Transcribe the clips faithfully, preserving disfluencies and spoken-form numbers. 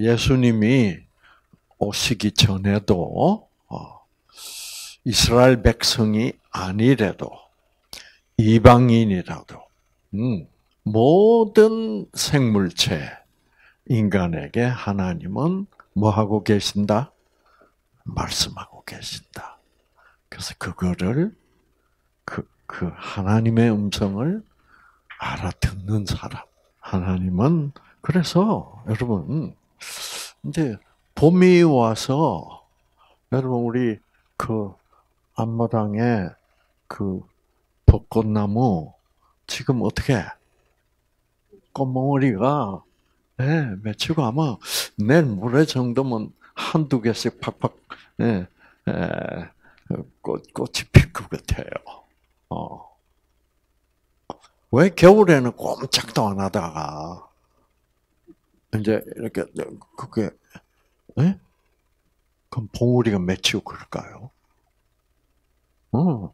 예수님이 오시기 전에도 이스라엘 백성이 아니래도 이방인이라도 음, 모든 생물체, 인간에게 하나님은 뭐 하고 계신다? 말씀하고 계신다. 그래서 그거를 그, 그 하나님의 음성을 알아듣는 사람. 하나님은 그래서 여러분 이제 봄이 와서 여러분 우리 그 앞마당에 그 벚꽃나무 지금 어떻게 꽃몽오리가 예, 맺히고 아마 내일 모레 정도면 한두 개씩 팍팍 예, 예, 꽃, 꽃이 필 것 같아요. 어. 왜 겨울에는 꼼짝도 안 하다가 이제 이렇게 그게 예? 그럼 봉우리가 맺히고 그럴까요? 어.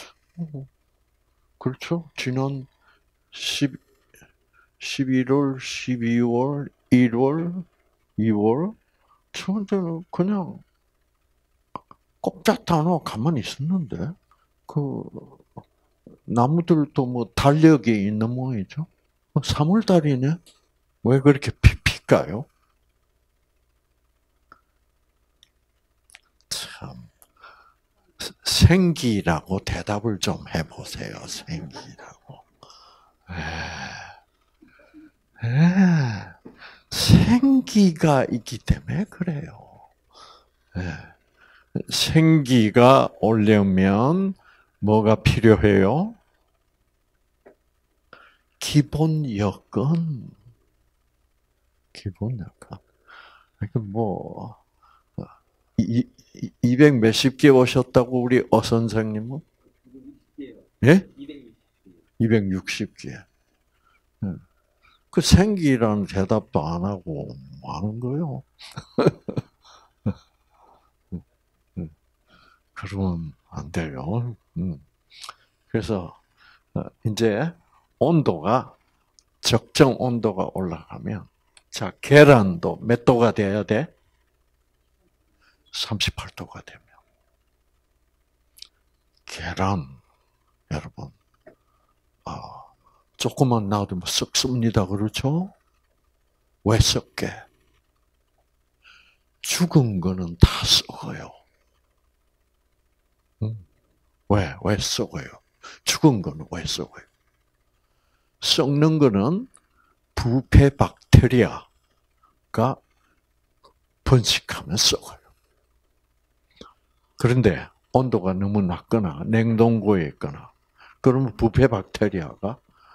그렇죠. 지난 십, 십일월, 십이월, 일월, 이월, 저는 그냥 꼼짝도 안 하고 가만히 있었는데, 그, 나무들도 뭐 달력이 있는 모양이죠. 삼월 달이네? 왜 그렇게 피필까요? 참, 생기라고 대답을 좀 해보세요. 생기라고. 에, 에, 생기가 있기 때문에 그래요. 에, 생기가 오려면 뭐가 필요해요? 기본 여건. 기본 여건. 그러니까 뭐, 이, 이백 몇십 개 오셨다고 우리 어 선생님은? 예? 이백육십 개. 그 생기라는 대답도 안 하고 뭐 하는 거요? 그러면 안 돼요. 그래서 이제 온도가 적정 온도가 올라가면 자 계란도 몇 도가 돼야 돼? 삼십팔 도가 되면 계란 여러분 아 조금만 놔두면 썩습니다. 그렇죠? 왜 썩게? 죽은 거는 다 썩어요. 왜? 왜 썩어요? 죽은 거는 왜 썩어요? 썩는 거는 부패 박테리아가 번식하면 썩어요. 그런데 온도가 너무 낮거나 냉동고에 있거나 그러면 부패 박테리아가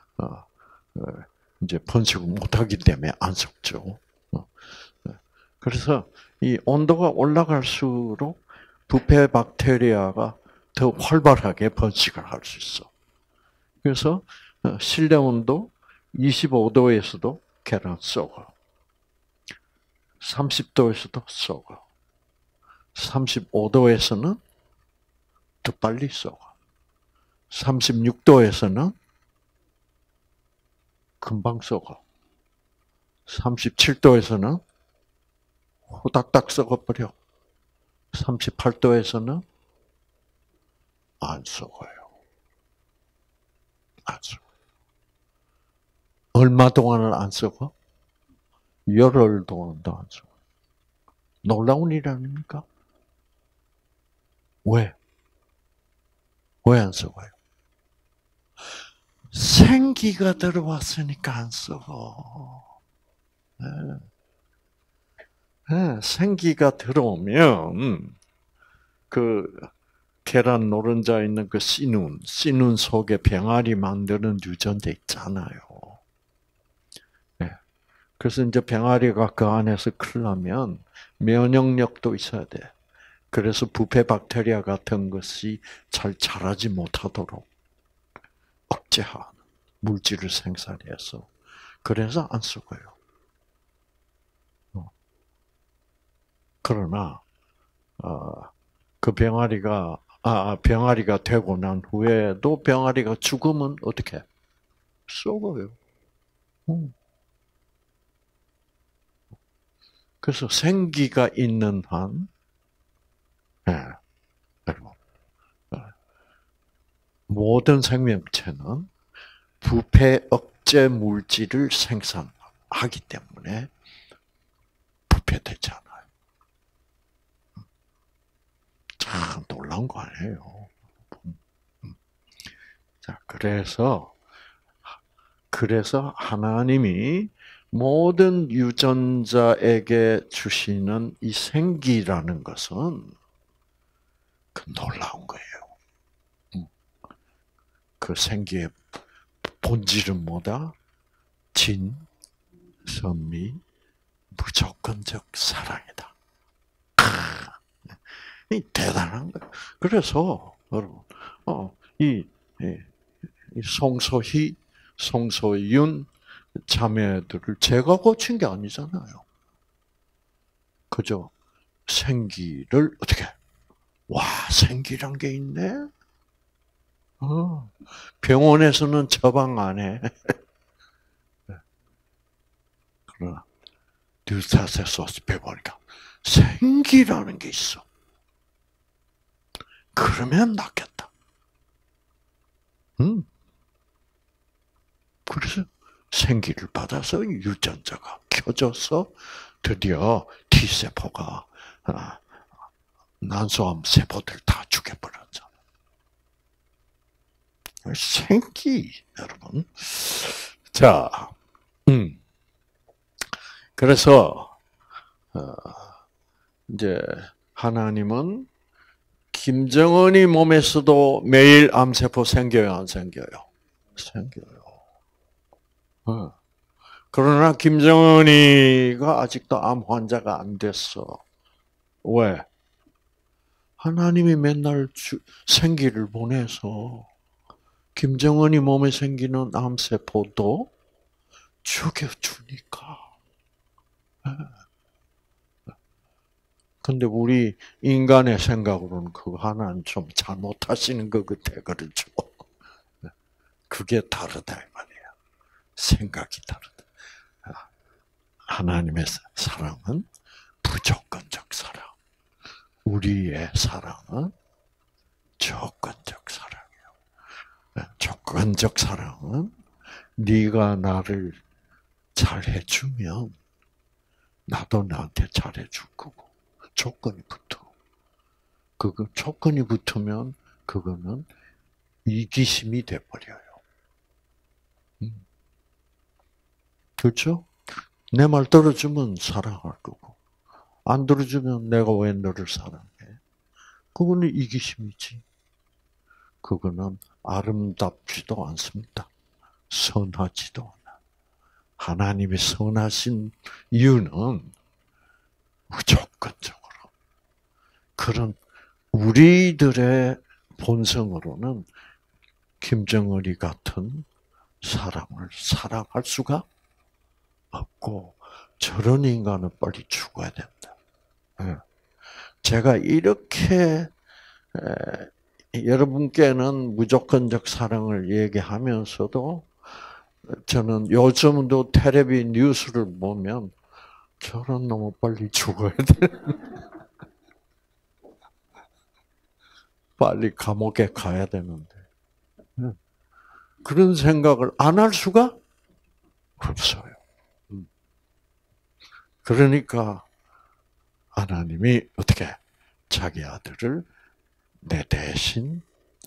이제 번식을 못하기 때문에 안 썩죠. 그래서 이 온도가 올라갈수록 부패 박테리아가 더 활발하게 번식을 할 수 있어. 그래서 실내 온도 이십오 도에서도 계란 썩어. 삼십 도에서도 썩어. 삼십오 도에서는 더 빨리 썩어. 삼십육 도에서는 금방 썩어. 삼십칠 도에서는 후닥닥 썩어버려. 삼십팔 도에서는 안 썩어요. 안 썩어요. 얼마 동안은 안 썩어? 열흘 동안도 안 썩어. 놀라운 일 아닙니까? 왜? 왜 안 썩어요? 생기가 들어왔으니까 안 썩어. 네. 네, 생기가 들어오면 그 계란 노른자 있는 그 씨눈, 씨눈 속에 병아리 만드는 유전자 있잖아요. 네. 그래서 이제 병아리가 그 안에서 크려면 면역력도 있어야 돼. 그래서 부패 박테리아 같은 것이 잘 자라지 못하도록 억제하는 물질을 생산해서 그래서 안 썩어요. 그러나 어, 그 병아리가 아 병아리가 되고 난 후에도 병아리가 죽으면 어떻게 썩어요. 음. 그래서 생기가 있는 한, 예, 여러분, 모든 생명체는 부패 억제 물질을 생산하기 때문에 부패되지 않아요. 참 놀라운 거 아니에요. 자, 그래서, 그래서 하나님이 모든 유전자에게 주시는 이 생기라는 것은 그 놀라운 거예요. 그 생기의 본질은 뭐다? 진, 선미, 무조건적 사랑이다. 이 대단한 거예요. 그래서 여러분, 어, 이, 이, 이 송소희, 송소윤 자매들을 제가 고친 게 아니잖아요. 그죠? 생기를 어떻게? 와, 생기란 게 있네. 어, 병원에서는 처방 안 해. 그러나 뉴스타트에서 배우니까 생기라는 게 있어. 그러면 낫겠다. 음. 그래서 생기를 받아서 유전자가 켜져서 드디어 T세포가 난소암 세포들 다 죽여버렸잖아. 생기, 여러분. 자, 음. 그래서, 어, 이제, 하나님은 김정은이 몸에서도 매일 암세포 생겨요, 안 생겨요? 생겨요. 어. 그러나 김정은이가 아직도 암 환자가 안 됐어. 왜? 하나님이 맨날 주, 생기를 보내서 김정은이 몸에 생기는 암세포도 죽여주니까. 근데 우리 인간의 생각으로는 그거 하나는 좀 잘못하시는 것 같아. 그렇죠? 그게 다르다, 이 말이야. 생각이 다르다. 하나님의 사랑은 무조건적 사랑. 우리의 사랑은 조건적 사랑이에요. 조건적 사랑은 네가 나를 잘해주면 나도 나한테 잘해줄 거고 조건이 붙어. 그거 조건이 붙으면 그거는 이기심이 돼버려요. 그렇죠? 내 말 들어주면 사랑할 거고 안 들어주면 내가 왜 너를 사랑해? 그거는 이기심이지. 그거는 아름답지도 않습니다. 선하지도 않아. 하나님이 선하신 이유는 무조건적으로. 그런 우리들의 본성으로는 김정은이 같은 사람을 사랑할 수가 없고 저런 인간은 빨리 죽어야 된다. 제가 이렇게 여러분께는 무조건적 사랑을 얘기하면서도 저는 요즘도 텔레비 뉴스를 보면 저런 놈은 빨리 죽어야 돼. 빨리 감옥에 가야 되는데. 그런 생각을 안 할 수가 없어요. 그러니까 하나님이 어떻게 자기 아들을 내 대신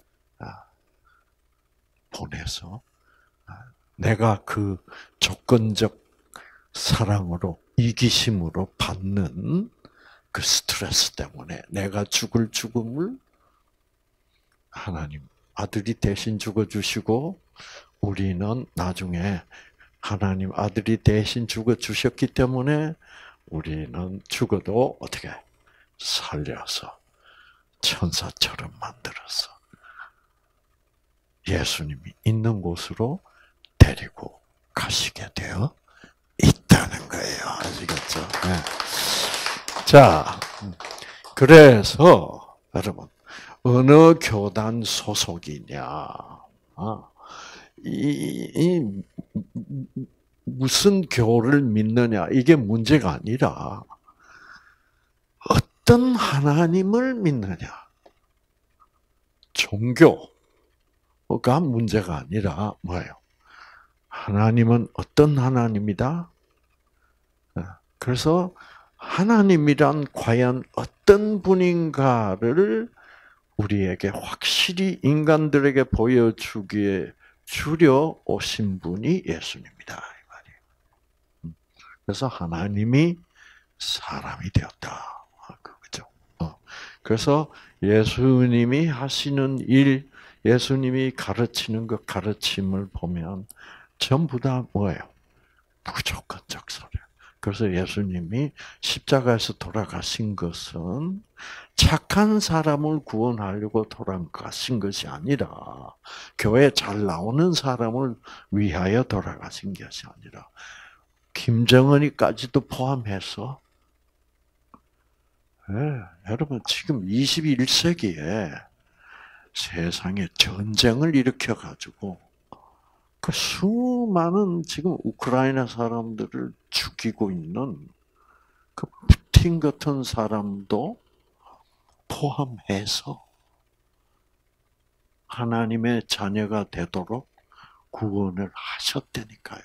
보내서 내가 그 조건적 사랑으로 이기심으로 받는 그 스트레스 때문에 내가 죽을 죽음을 하나님 아들이 대신 죽어주시고 우리는 나중에 하나님 아들이 대신 죽어주셨기 때문에 우리는 죽어도 어떻게 살려서 천사처럼 만들어서 예수님이 있는 곳으로 데리고 가시게 되어 있다는 거예요. 아시겠죠? 네. 자, 그래서 여러분 어느 교단 소속이냐? 아, 이, 이 무슨 교를 믿느냐 이게 문제가 아니라 어떤 하나님을 믿느냐. 종교가 문제가 아니라 뭐예요? 하나님은 어떤 하나님이다? 그래서 하나님이란 과연 어떤 분인가를 우리에게 확실히 인간들에게 보여주기에 주려 오신 분이 예수님이다 이 말이에요. 그래서 하나님이 사람이 되었다. 그거죠. 그래서 예수님이 하시는 일, 예수님이 가르치는 그 가르침을 보면 전부 다 뭐예요? 무조건적 소리. 그래서 예수님이 십자가에서 돌아가신 것은 착한 사람을 구원하려고 돌아가신 것이 아니라 교회 잘 나오는 사람을 위하여 돌아가신 것이 아니라 김정은이까지도 포함해서 네, 여러분 지금 이십일 세기에 세상에 전쟁을 일으켜 가지고 그 수많은 지금 우크라이나 사람들을 죽이고 있는 그 푸틴 같은 사람도 포함해서 하나님의 자녀가 되도록 구원을 하셨다니까요.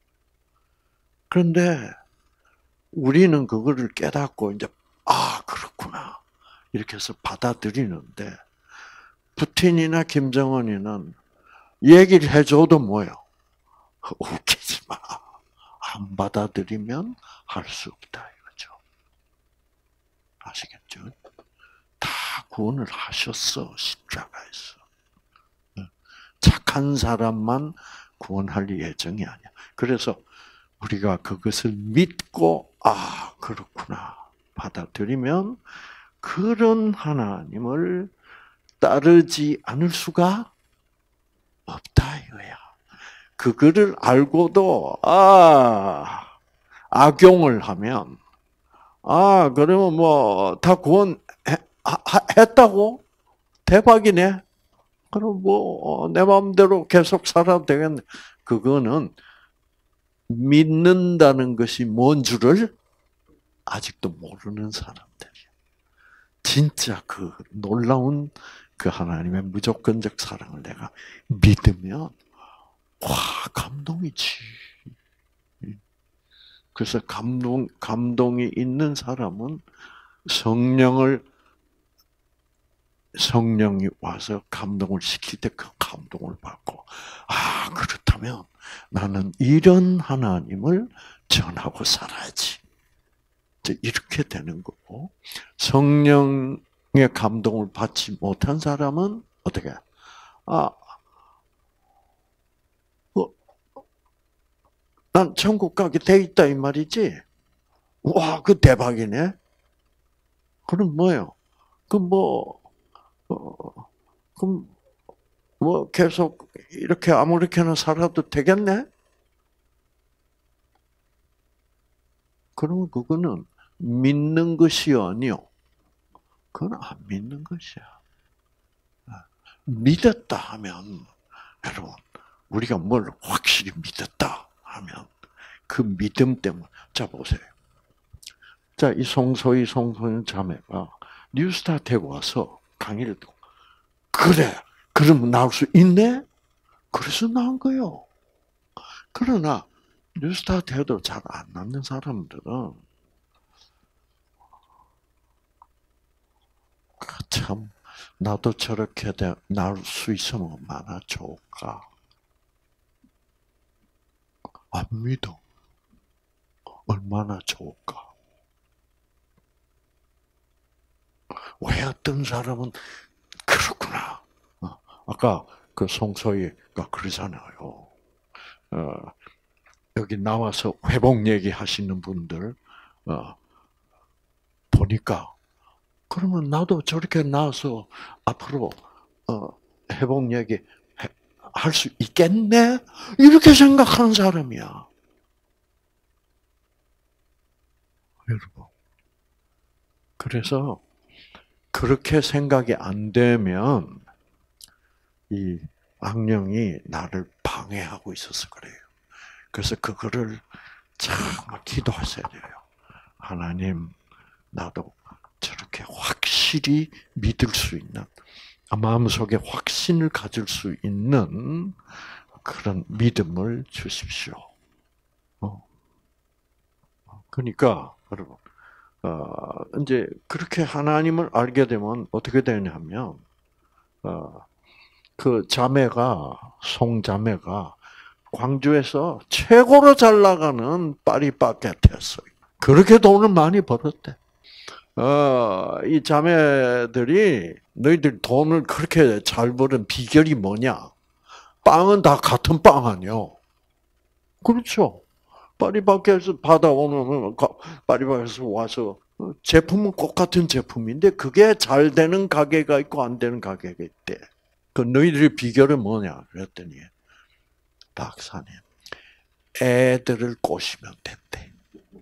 그런데 우리는 그거를 깨닫고 이제 아 그렇구나 이렇게 해서 받아들이는데 푸틴이나 김정은이는 얘기를 해줘도 뭐요? 웃기지 마. 안 받아들이면 할 수 없다 이거죠. 아시겠죠? 다 구원을 하셨어 십자가에서. 착한 사람만 구원할 예정이 아니야. 그래서 우리가 그것을 믿고 아 그렇구나 받아들이면 그런 하나님을 따르지 않을 수가 없다 이거야. 그거를 알고도 아 악용을 하면 아 그러면 뭐 다 구원했다고 대박이네. 그럼 뭐 내 마음대로 계속 살아도 되겠네. 그거는 믿는다는 것이 뭔 줄을 아직도 모르는 사람들이야. 진짜 그 놀라운 그 하나님의 무조건적 사랑을 내가 믿으면 와 감동이지. 그래서 감동 감동이 있는 사람은 성령을 성령이 와서 감동을 시킬 때 그 감동을 받고 아 그렇다면 나는 이런 하나님을 전하고 살아야지. 이렇게 되는 거고 성령의 감동을 받지 못한 사람은 어떻게? 아, 어, 난 천국 가게 돼 있다 이 말이지. 와, 그 대박이네. 그럼 뭐요? 그 뭐, 어, 그럼 뭐 계속 이렇게 아무렇게나 살아도 되겠네? 그러면 그거는 믿는 것이 아니요. 그건 안 믿는 것이야. 믿었다 하면, 여러분, 우리가 뭘 확실히 믿었다 하면, 그 믿음 때문에, 자, 보세요. 자, 이 송소희, 송소연 자매가 뉴스타트에 와서 강의를 듣고, 그래, 그러면 나올 수 있네? 그래서 나온 거요. 그러나, 뉴스타트에도 잘 안 낳는 사람들은, 참, 나도 저렇게 나올 수 있으면 얼마나 좋을까. 안 믿어. 얼마나 좋을까. 왜 어떤 사람은 그렇구나. 아까 그 송소희가 그러잖아요. 어, 여기 나와서 회복 얘기 하시는 분들 어, 보니까 그러면 나도 저렇게 나와서 앞으로 어, 회복 얘기 할 수 있겠네? 이렇게 생각하는 사람이야. 여러분. 그래서 그렇게 생각이 안 되면 이 악령이 나를 방해하고 있어서 그래요. 그래서 그거를 정말 기도하셔야 돼요. 하나님, 나도 저렇게 확실히 믿을 수 있는, 마음속에 확신을 가질 수 있는 그런 믿음을 주십시오. 어. 그러니까 여러분, 어, 이제 그렇게 하나님을 알게 되면 어떻게 되냐면, 어, 그 자매가 송자매가 광주에서 최고로 잘 나가는 파리바게트였어요. 그렇게 돈을 많이 벌었대. 어, 이 자매들이 너희들 돈을 그렇게 잘 버는 비결이 뭐냐? 빵은 다 같은 빵 아니요. 그렇죠. 파리바게트에서 받아오는 파리바게트에서 와서 제품은 똑같은 제품인데 그게 잘 되는 가게가 있고 안 되는 가게가 있대. 그 너희들의 비결은 뭐냐? 그랬더니 박사님, 애들을 꼬시면 된대.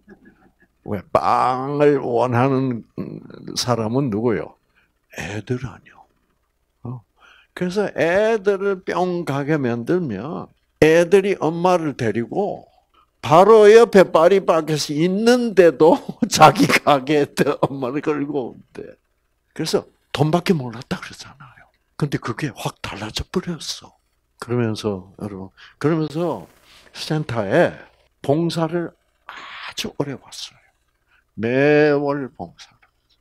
왜 빵을 원하는 사람은 누구요? 애들 아니요. 어. 그래서 애들을 뿅 가게 만들면 애들이 엄마를 데리고 바로 옆에 파리바게트에 있는데도 자기 가게에 엄마를 끌고 온대. 그래서 돈밖에 몰랐다 그러잖아요. 근데 그게 확 달라져 버렸어. 그러면서 여러분, 그러면서 센터에 봉사를 아주 오래 왔어요. 매월 봉사를.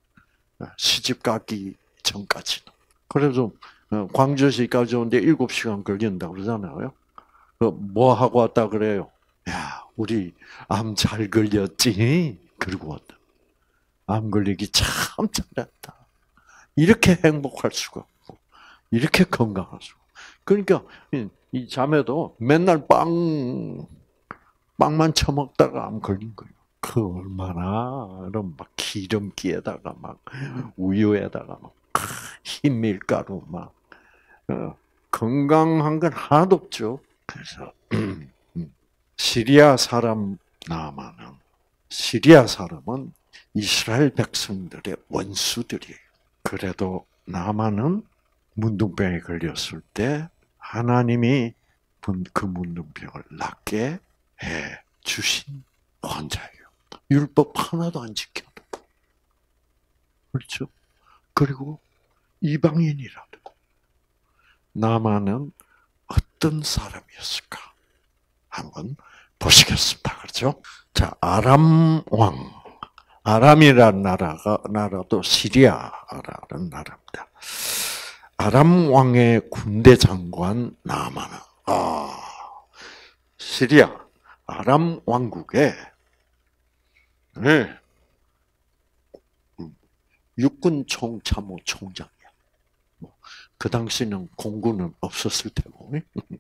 시집 가기 전까지도. 그래서 광주시까지 오는데 일곱 시간 걸린다고 그러잖아요. 뭐 하고 왔다 그래요? 야, 우리 암 잘 걸렸지? 그러고 왔다. 암 걸리기 참 잘했다. 이렇게 행복할 수가 없고, 이렇게 건강할 수가. 그러니까 이 자매도 맨날 빵 빵만 처먹다가 암 걸린 거예요. 그 얼마나 이런 막 기름기에다가 막 우유에다가 막 흰 밀가루 막 어, 건강한 건 하나도 없죠. 그래서 시리아 사람 나아만은 시리아 사람은 이스라엘 백성들의 원수들이에요. 그래도 나아만은 문둥병에 걸렸을 때 하나님이 그 문둥병을 낫게 해 주신 환자예요. 율법 하나도 안 지켜도. 그렇죠? 그리고 이방인이라도. 나만은 어떤 사람이었을까? 한번 보시겠습니다. 그렇죠? 자, 아람 왕. 아람이라는 나라가, 나라도 시리아라는 나라입니다. 아람 왕의 군대 장관 나아만은, 아, 시리아, 아람 왕국의, 네, 육군 총참모 총장이야. 그 당시는 공군은 없었을 테고.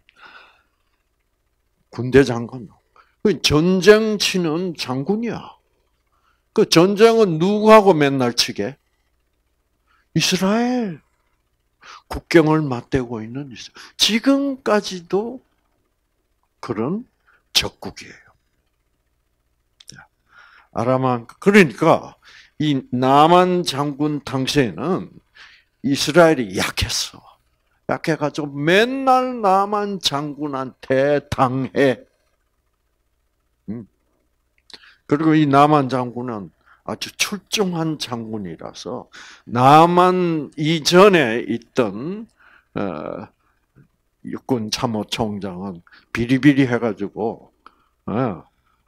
군대 장관. 전쟁 치는 장군이야. 그 전쟁은 누구하고 맨날 치게? 이스라엘. 국경을 맞대고 있는 이스라엘. 지금까지도 그런 적국이에요. 아람한, 그러니까 이 나만 장군 당시에는 이스라엘이 약했어. 약해가지고 맨날 나만 장군한테 당해. 그리고 이 나만 장군은 아주 출중한 장군이라서 나만 이전에 있던 어, 육군 참모총장은 비리비리 해가지고 어,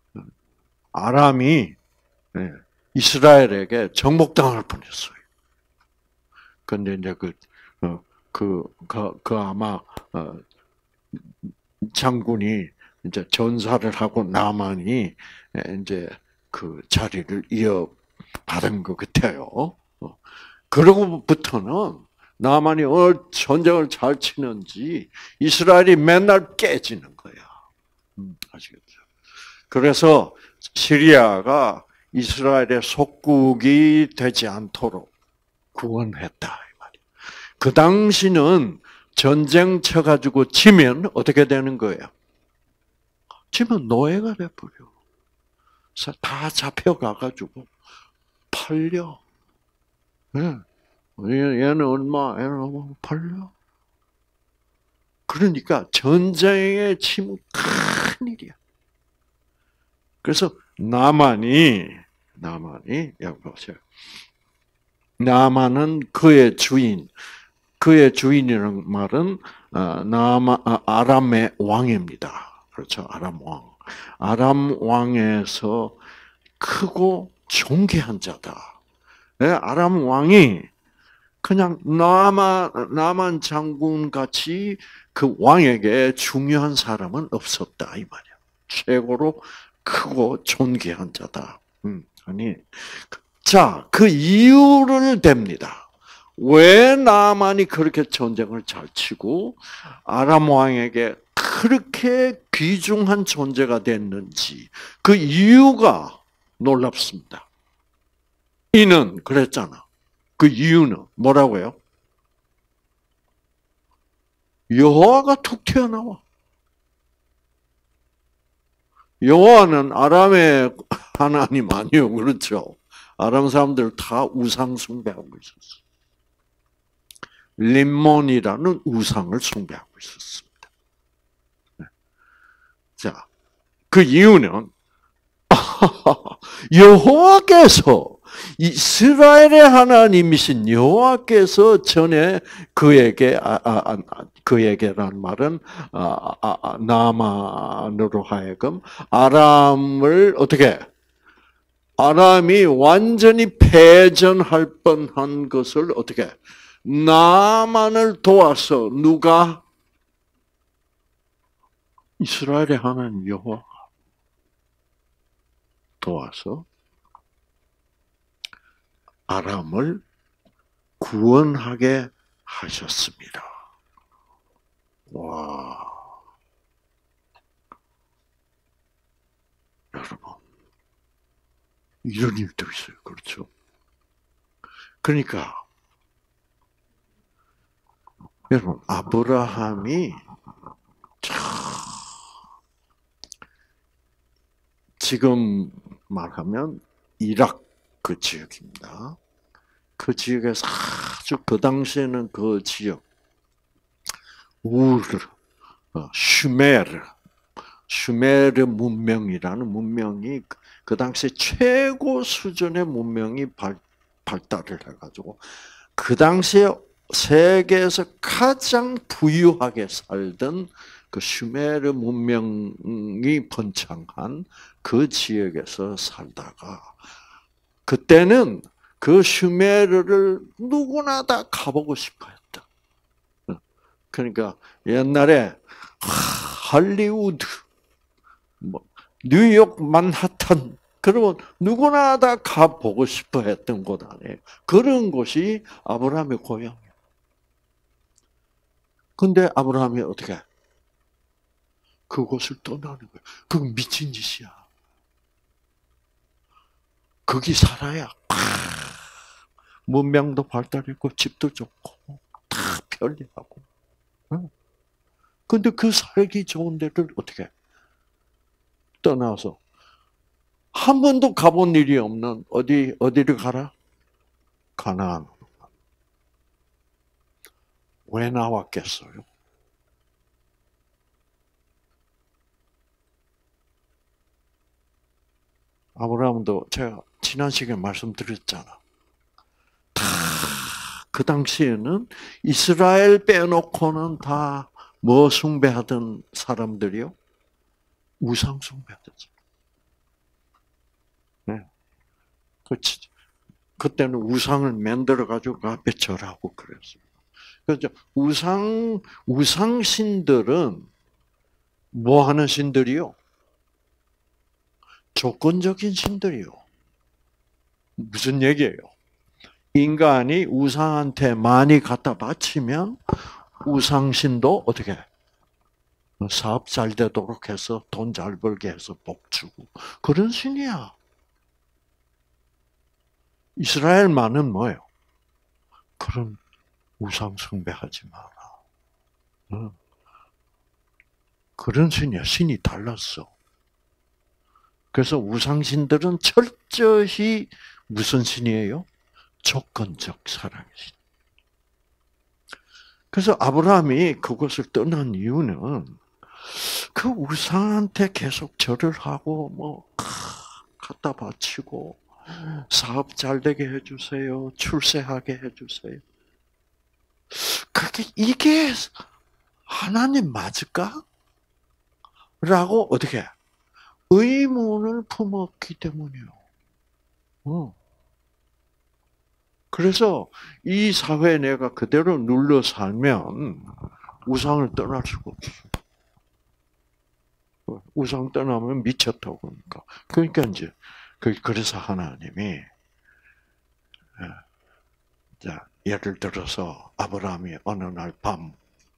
아람이 예, 이스라엘에게 정복당할 뻔했어요. 근데 이제 그, 어, 그, 그, 그 아마, 어, 장군이 이제 전사를 하고 나만이 이제 그 자리를 이어받은 것 같아요. 어. 그러고부터는 나만이 어, 전쟁을 잘 치는지 이스라엘이 맨날 깨지는 거야. 음, 아시겠죠? 그래서 시리아가 이스라엘의 속국이 되지 않도록 구원했다 이 말이야. 그 당시는 전쟁 쳐가지고 지면 어떻게 되는 거예요? 지면 노예가 돼버려. 다 잡혀가가지고 팔려. 네. 얘는 얼마, 얘는 얼마 팔려. 그러니까 전쟁에 치면 큰일이야. 그래서 나만이 나만이 여기 보세요. 나만은 그의 주인, 그의 주인이라는 말은 나마 아람의 왕입니다. 그렇죠, 아람 왕. 아람 왕에서 크고 존귀한 자다. 아람 왕이 그냥 나만 나만 장군 같이 그 왕에게 중요한 사람은 없었다 이 말이야. 최고로 크고 존귀한 자다. 음, 아니, 자, 그 이유를 댑니다. 왜 나만이 그렇게 전쟁을 잘 치고 아람 왕에게 그렇게 귀중한 존재가 됐는지 그 이유가 놀랍습니다. 이는 그랬잖아. 그 이유는 뭐라고요? 여호와가 툭 튀어나와. 여호와는 아람의 하나님 아니요, 그렇죠? 아람 사람들 다 우상 숭배하고 있었어. 림몬이라는 우상을 숭배하고 있었습니다. 자, 그 이유는 여호와께서 이스라엘의 하나님이신 여호와께서 전에 그에게 아, 아, 아, 그에게란 말은 아, 아, 아, 나만으로 하여금 아람을 어떻게 아람이 완전히 패전할 뻔한 것을 어떻게 나만을 도와서 누가 이스라엘의 하나님 여호와 도와서 아람을 구원하게 하셨습니다. 와, 여러분, 이런 일도 있어요. 그렇죠? 그러니까, 여러분, 아브라함이 참, 지금 말하면 이락 그 지역입니다. 그 지역에서 아주 그 당시에는 그 지역 우르, 슈메르, 슈메르 문명이라는 문명이 그 당시 최고 수준의 문명이 발, 발달을 해가지고 그 당시에 세계에서 가장 부유하게 살던 그 슈메르 문명이 번창한 그 지역에서 살다가 그때는 그 슈메르를 누구나 다 가보고 싶어 했다. 그러니까 옛날에 할리우드, 뭐 뉴욕 만하탄 그러면 누구나 다 가보고 싶어 했던 곳 아니에요. 그런 곳이 아브라함의 고향이에요. 근데 아브라함이 어떻게 해? 그곳을 떠나는 거예요. 그건 미친 짓이야. 거기 살아야 문명도 발달했고 집도 좋고 다 편리하고. 근데 그 살기 좋은 데를 어떻게 해? 떠나서 한 번도 가본 일이 없는 어디 어디를 가라? 가나안. 왜 나왔겠어요? 아브라함도 제가 지난 시간에 말씀드렸잖아. 다 그 당시에는 이스라엘 빼놓고는 다 뭐 숭배하던 사람들이요? 우상 숭배하셨어요. 네. 그렇지. 그때는 우상을 만들어 가지고 그 앞에 절하고 그랬어요. 그래서 우상 우상 신들은 뭐 하는 신들이요? 조건적인 신들이요. 무슨 얘기예요? 인간이 우상한테 많이 갖다 바치면 우상신도 어떻게 사업 잘 되도록 해서 돈 잘 벌게 해서 복 주고 그런 신이야. 이스라엘만은 뭐예요? 그런 우상 숭배하지 마라. 그런 신이야. 신이 달랐어. 그래서 우상신들은 철저히 무슨 신이에요? 조건적 사랑의 신. 그래서 아브라함이 그것을 떠난 이유는 그 우상한테 계속 절을 하고 뭐 갖다 바치고 사업 잘 되게 해주세요. 출세하게 해주세요. 그게 이게 하나님 맞을까? 라고 어떻게 의문을 품었기 때문이요. 어. 그래서 이 사회에 내가 그대로 눌러 살면 우상을 떠날 수가 없어. 우상 떠나면 미쳤다고 그러니까. 그러니까 이제 그래서 하나님이 자 예를 들어서 아브라함이 어느 날 밤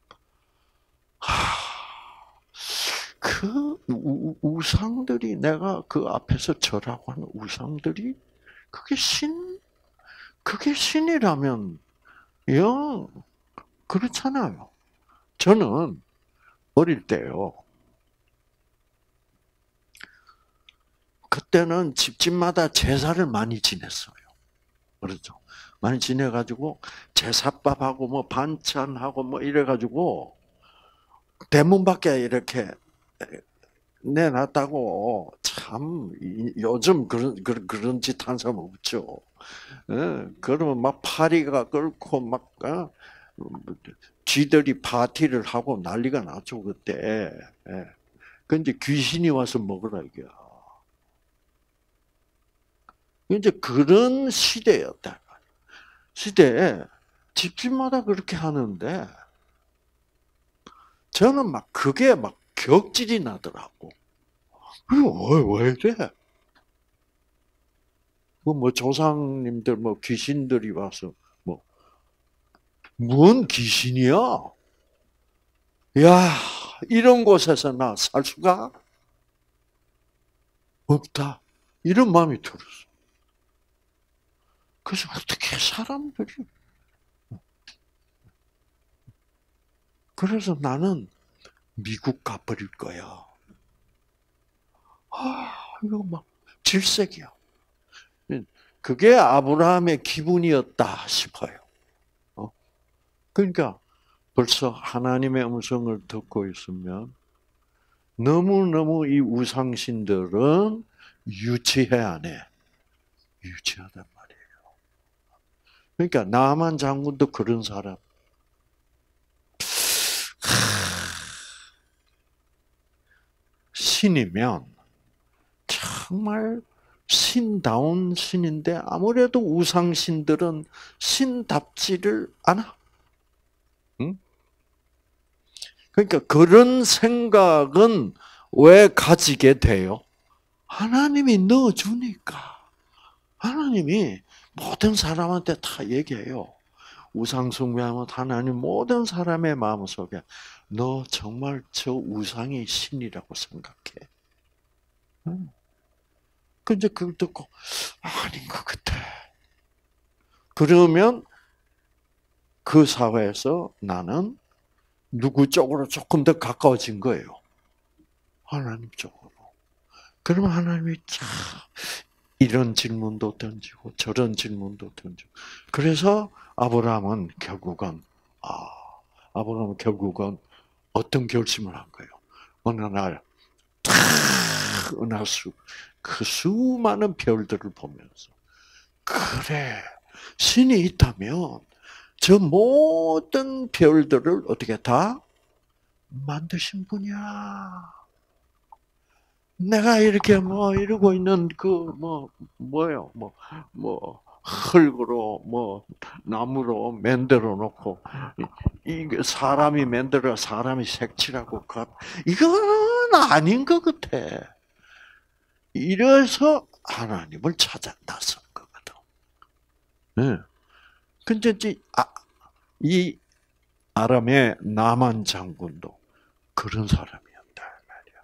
그 우상들이 내가 그 앞에서 절하고 하는 우상들이 그게 신 그게 신이라면 영 그렇잖아요. 저는 어릴 때요. 그때는 집집마다 제사를 많이 지냈어요. 그렇죠. 많이 지내가지고 제사밥하고 뭐 반찬하고 뭐 이래가지고 대문 밖에 이렇게 내놨다고 참 요즘 그런 그런 그런 짓 한 사람 없죠. 예, 그러면 막 파리가 끓고 막 어? 쥐들이 파티를 하고 난리가 났죠 그때. 예. 그 이제 귀신이 와서 먹으라 이게. 이제 그런 시대였다. 시대에 집집마다 그렇게 하는데 저는 막 그게 막 격질이 나더라고. 이거 왜, 왜 이래? 뭐 조상님들 뭐 귀신들이 와서 뭐 뭔 귀신이야? 야 이런 곳에서 나 살 수가 없다. 이런 마음이 들었어. 그래서 어떻게 사람들이 그래서 나는 미국 가버릴 거야. 아 이거 막 질색이야. 그게 아브라함의 기분이었다 싶어요. 어? 그러니까 벌써 하나님의 음성을 듣고 있으면 너무너무 이 우상신들은 유치해 안 해? 유치하단 말이에요. 그러니까 나만 장군도 그런 사람. 신이면 정말 신다운 신인데 아무래도 우상신들은 신답지를 않아. 응? 그러니까 그런 생각은 왜 가지게 돼요? 하나님이 넣어주니까. 하나님이 모든 사람한테 다 얘기해요. 우상 숭배하면 하나님 모든 사람의 마음속에 너 정말 저 우상이 신이라고 생각해. 근데 그걸 듣고 아닌 것 같아. 그러면 그 사회에서 나는 누구 쪽으로 조금 더 가까워진 거예요. 하나님 쪽으로. 그러면 하나님이 참 이런 질문도 던지고 저런 질문도 던지고. 그래서 아브라함은 결국은 아 아브라함은 결국은 어떤 결심을 한 거예요. 어느 날 탁 은하수 그 수많은 별들을 보면서 그래 신이 있다면 저 모든 별들을 어떻게 다 만드신 분이야. 내가 이렇게 뭐 이러고 있는 그 뭐 뭐요 뭐 뭐 흙으로 뭐 나무로 만들어 놓고 이게 사람이 만들어 사람이 색칠하고 그 이건 아닌 것 같아. 이래서 하나님을 찾아 나선 거거든. 네. 근데 이제 아, 이 아람의 나만 장군도 그런 사람이었다 말이야.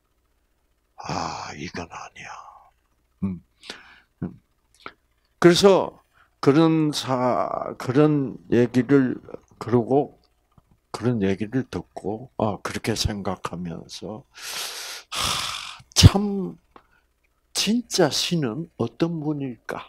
아 이건 아니야. 음. 음. 그래서 그런 사 그런 얘기를 그러고 그런 얘기를 듣고 아 그렇게 생각하면서 하, 참 진짜 신은 어떤 분일까?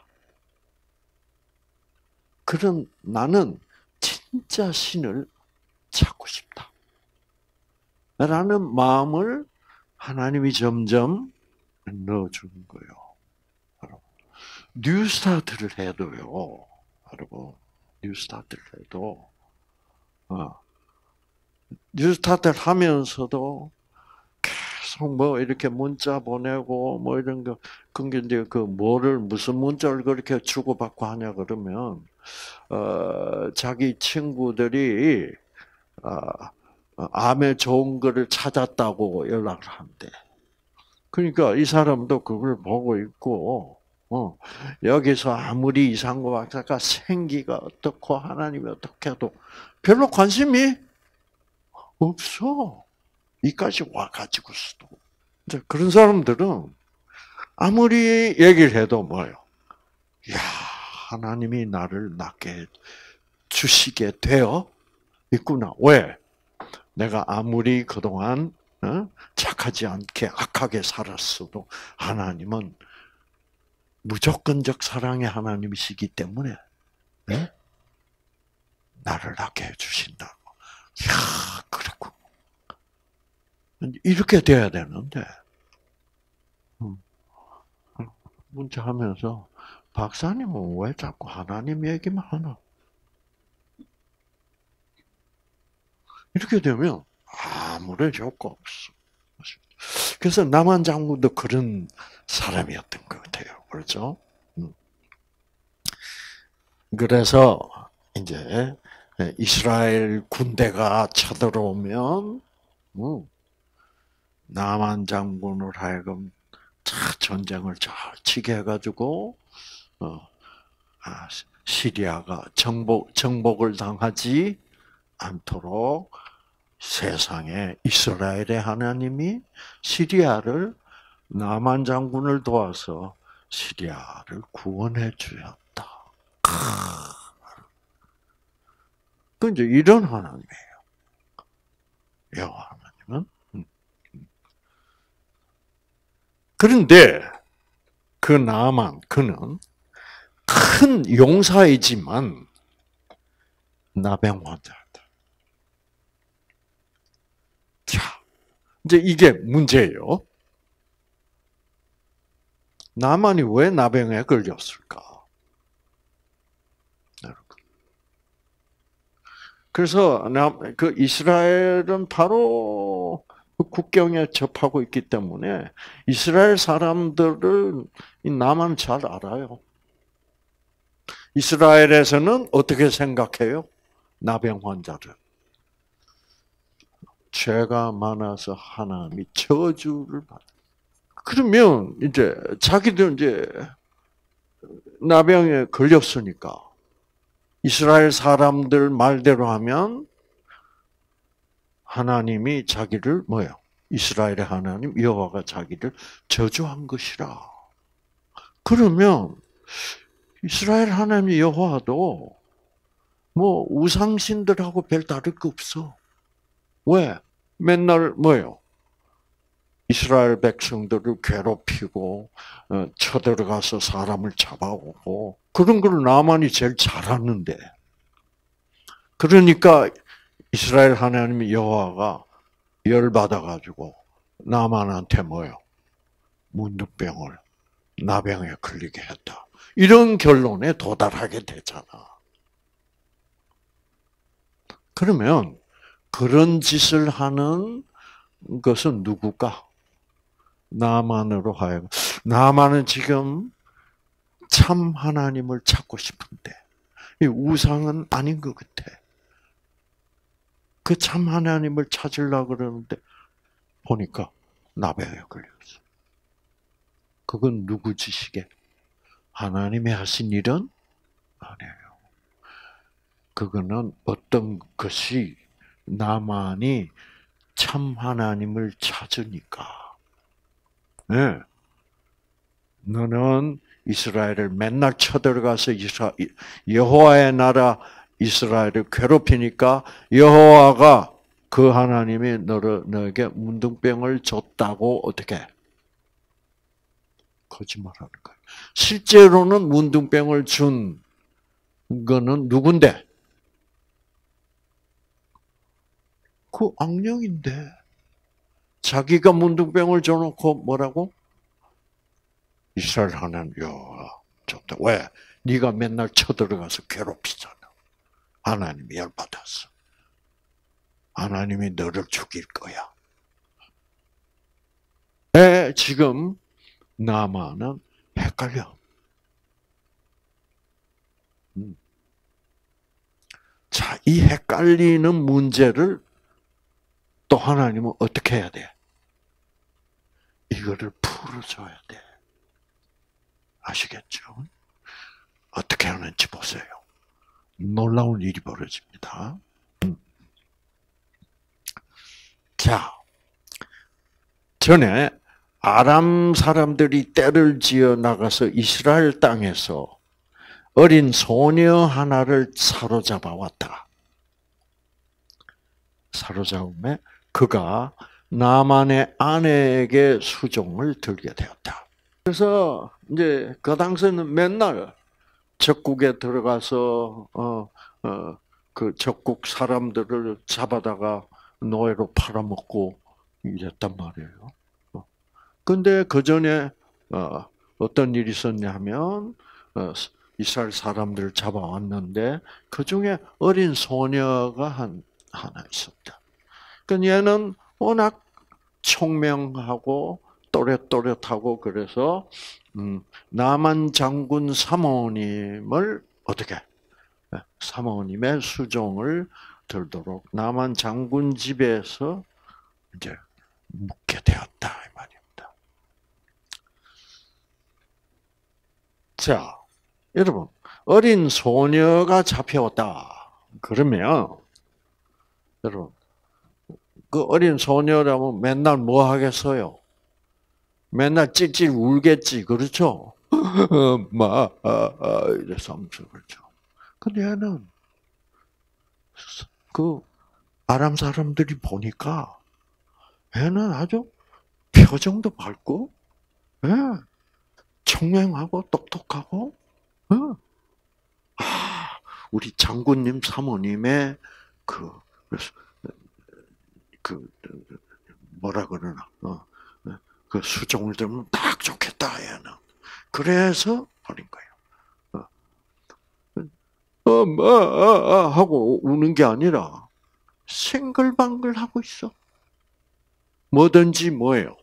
그런 나는 진짜 신을 찾고 싶다. 라는 마음을 하나님이 점점 넣어주는 거예요. 뉴스타트를 해도요, 여러분, 뉴스타트를 해도, 어, 뉴스타트를 하면서도 계속 뭐 이렇게 문자 보내고 뭐 이런 거, 그게 이제 그 뭐를, 무슨 문자를 그렇게 주고받고 하냐 그러면, 어, 자기 친구들이, 아, 암에 좋은 거를 찾았다고 연락을 한대. 그러니까 이 사람도 그걸 보고 있고, 어, 여기서 아무리 이상구 박사가 생기가 어떻고 하나님이 어떻게 해도 별로 관심이 없어. 이까지 와가지고서도. 이제 그런 사람들은 아무리 얘기를 해도 뭐예요? 야, 하나님이 나를 낫게 주시게 되어 있구나. 왜? 내가 아무리 그동안 어? 착하지 않게 악하게 살았어도 하나님은 무조건적 사랑의 하나님이시기 때문에 네? 나를 낫게 해주신다고. 이야, 그렇고 이렇게 돼야 되는데 문자하면서 박사님은 왜 자꾸 하나님 얘기만 하나? 이렇게 되면 아무런 효과 없어. 그래서 남한 장군도 그런 사람이었던 것 같아요. 그렇죠? 그래서 이제 이스라엘 군대가 쳐들어오면 남한 장군을 하여금 전쟁을 잘 치게 해가지고 시리아가 정복 정복을 당하지 않도록 세상에 이스라엘의 하나님이 시리아를 남한 장군을 도와서 시리아를 구원해 주었다. 그 이제 이런 하나님이에요. 여호와 하나님은. 그런데 그 나만 그는 큰 용사이지만 나병 환자다. 자, 이제 이게 문제예요. 나만이 왜 나병에 걸렸을까? 그래서 그 이스라엘은 바로 국경에 접하고 있기 때문에 이스라엘 사람들을 나만 잘 알아요. 이스라엘에서는 어떻게 생각해요? 나병 환자를 죄가 많아서 하나님이 저주를 받아. 그러면 이제 자기들 이제 나병에 걸렸으니까 이스라엘 사람들 말대로 하면 하나님이 자기를 뭐요? 이스라엘의 하나님 여호와가 자기를 저주한 것이라. 그러면 이스라엘 하나님 여호와도 뭐 우상신들하고 별 다를 거 없어. 왜? 맨날 뭐요? 이스라엘 백성들을 괴롭히고 쳐들어가서 사람을 잡아오고 그런 걸 나만이 제일 잘하는데. 그러니까 이스라엘 하나님 여호와가 열받아 가지고 나만한테 뭐요? 문둥병을 나병에 걸리게 했다. 이런 결론에 도달하게 되잖아. 그러면 그런 짓을 하는 것은 누구까? 나만으로 하여금. 나만은 지금 참 하나님을 찾고 싶은데 이 우상은 아닌 것 같아. 그 참 하나님을 찾으려고 그러는데 보니까 나병에 걸렸어. 그건 누구 짓이게? 하나님이 하신 일은 아니에요. 그거는 어떤 것이 나만이 참 하나님을 찾으니까. 네. 너는 이스라엘을 맨날 쳐들어가서 여호와의 나라 이스라엘을 괴롭히니까 여호와가 그 하나님이 너를 너에게 문둥병을 줬다고 어떻게 거짓말하는 거예요. 실제로는 문둥병을 준 거는 누군데? 그 악령인데 자기가 문둥병을 줘놓고 뭐라고? 이스라엘 하나님 여호와 줬다. 왜? 네가 맨날 쳐들어가서 괴롭히잖아. 하나님이 열받았어. 하나님이 너를 죽일 거야. 에, 지금 나만은 헷갈려. 음. 자, 이 헷갈리는 문제를 또 하나님은 어떻게 해야 돼? 이거를 풀어줘야 돼. 아시겠죠? 어떻게 하는지 보세요. 놀라운 일이 벌어집니다. 자, 전에 아람 사람들이 떼를 지어 나가서 이스라엘 땅에서 어린 소녀 하나를 사로잡아 왔다. 사로잡음에 그가 나만의 아내에게 수종을 들게 되었다. 그래서 이제 그 당시에는 맨날 적국에 들어가서 어, 어, 그 적국 사람들을 잡아다가 노예로 팔아먹고 이랬단 말이에요. 근데 그 전에 어, 어떤 일이 있었냐면 어, 이스라엘 사람들을 잡아왔는데 그 중에 어린 소녀가 한 하나 있었다. 그러니까 얘는 워낙 총명하고 또렷또렷하고 그래서 음, 나만 장군 사모님을 어떻게 사모님의 수종을 들도록 나만 장군 집에서 이제 묵게 되었다 이 말입니다. 자, 여러분 어린 소녀가 잡혀왔다. 그러면 여러분 그 어린 소녀라면 맨날 뭐 하겠어요? 맨날 찔찔 울겠지, 그렇죠? 엄마, 아, 아, 이래서 하면서 그렇죠. 근데 얘는 그 아람 사람들이 보니까 얘는 아주 표정도 밝고, 예, 청명하고 똑똑하고, 예. 아, 우리 장군님 사모님의 그, 그 뭐라 그러나, 어, 그 수종을 들면 딱 좋겠다 얘는. 그래서 버린 거예요. 엄마 하고 우는 게 아니라 생글방글 하고 있어. 뭐든지 뭐예요?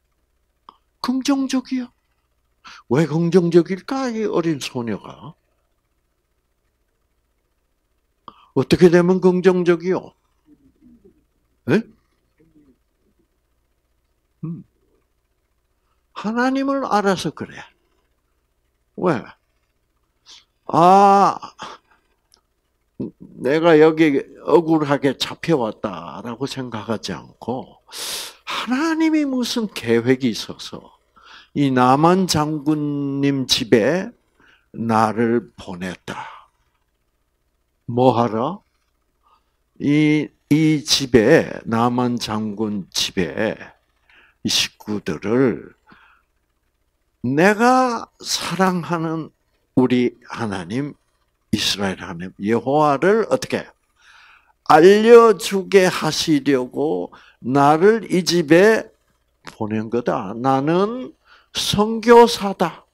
긍정적이야. 왜 긍정적일까? 이 어린 소녀가. 어떻게 되면 긍정적이요? 네? 음. 하나님을 알아서 그래. 왜? 아, 내가 여기 억울하게 잡혀왔다라고 생각하지 않고 하나님이 무슨 계획이 있어서 이 나만 장군님 집에 나를 보냈다. 뭐 하러? 이, 이 집에, 나만 장군 집에 이 식구들을 내가 사랑하는 우리 하나님, 이스라엘 하나님, 여호와를 어떻게 알려주게 하시려고 나를 이 집에 보낸 거다. 나는 선교사다.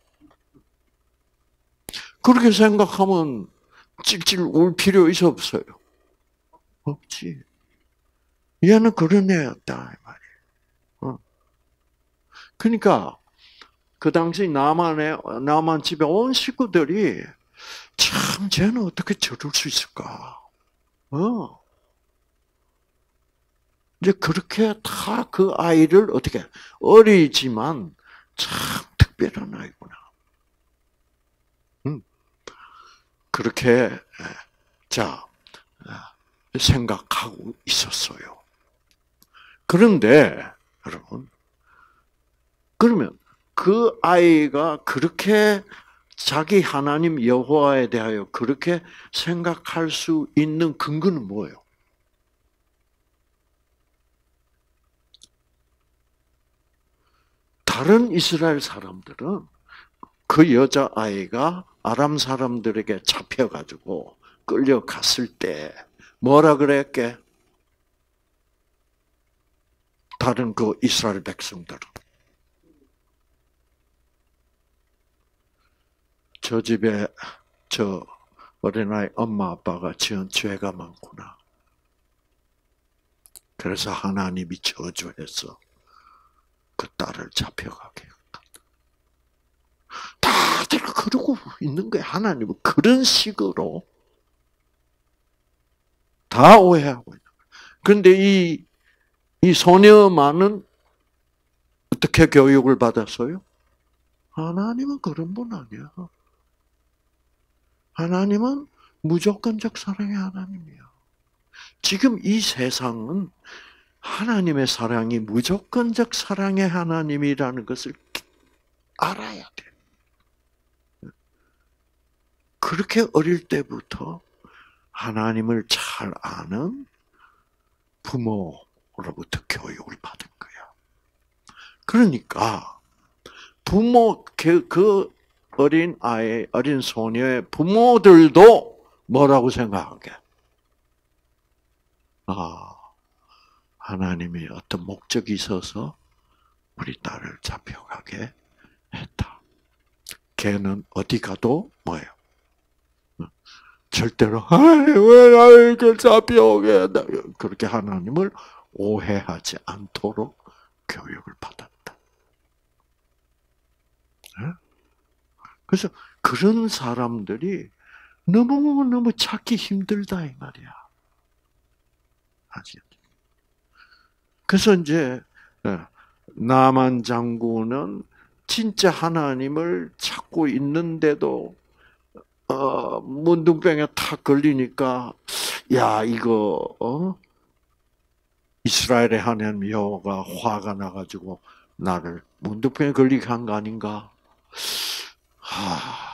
그렇게 생각하면 찔찔 울 필요 있어 없어요? 없지. 얘는 그런 애였다 이 말이에요. 그러니까 그 당시 남한에 남한 집에 온 식구들이 참 쟤는 어떻게 저럴 수 있을까? 어. 이제 그렇게 다 그 아이를 어떻게 어리지만 참 특별한 아이구나. 음. 그렇게 자 생각하고 있었어요. 그런데 여러분, 그러면 그 아이가 그렇게 자기 하나님 여호와에 대하여 그렇게 생각할 수 있는 근거는 뭐예요? 다른 이스라엘 사람들은 그 여자아이가 아람 사람들에게 잡혀가지고 끌려갔을 때 뭐라 그랬게? 다른 그 이스라엘 백성들은. 저 집에 저 어린아이 엄마 아빠가 지은 죄가 많구나. 그래서 하나님이 저주해서 그 딸을 잡혀가게 했다. 다들 그러고 있는 거야. 하나님은 그런 식으로 다 오해하고 있는 거야. 그런데 이, 이 소녀만은 어떻게 교육을 받았어요? 하나님은 그런 분 아니야. 하나님은 무조건적 사랑의 하나님이야. 지금 이 세상은 하나님의 사랑이 무조건적 사랑의 하나님이라는 것을 알아야 돼. 그렇게 어릴 때부터 하나님을 잘 아는 부모로부터 교육을 받은 거야. 그러니까 부모 그, 그 어린 아이, 어린 소녀의 부모들도 뭐라고 생각하게? 아, 하나님이 어떤 목적이 있어서 우리 딸을 잡혀가게 했다. 걔는 어디 가도 뭐예요? 절대로 아이, 왜 나를 이렇게 잡혀오게 한다. 그렇게 하나님을 오해하지 않도록 교육을 받았다. 그래서 그런 사람들이 너무너무 찾기 힘들다 이 말이야. 아시겠죠? 그래서 이제 나만 장군은 진짜 하나님을 찾고 있는데도 어, 문둥병에 탁 걸리니까 야 이거 어? 이스라엘의 하나님 여호와가 화가 나가지고 나를 문둥병에 걸리게 한 거 아닌가? 하.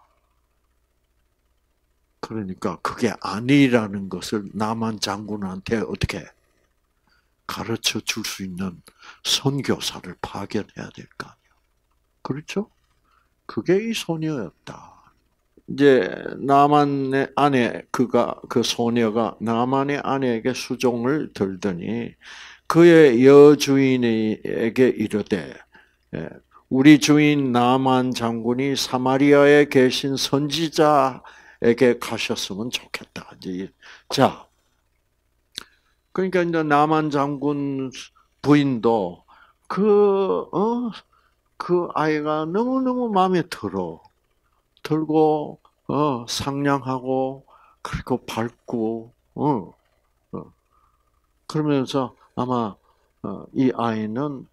그러니까 그게 아니라는 것을 나만 장군한테 어떻게 가르쳐 줄 수 있는 선교사를 파견해야 될 거 아니야. 그렇죠? 그게 이 소녀였다. 이제 나만의 아내 그가 그 소녀가 나만의 아내에게 수종을 들더니 그의 여주인에게 이르되 우리 주인 나만 장군이 사마리아에 계신 선지자에게 가셨으면 좋겠다. 이제 자, 그러니까 이제 나만 장군 부인도 그 어, 그 아이가 너무 너무 마음에 들어. 들고 어, 상냥하고 그리고 밝고 어, 어. 그러면서 아마 어, 이 아이는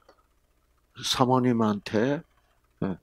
사모님한테 어,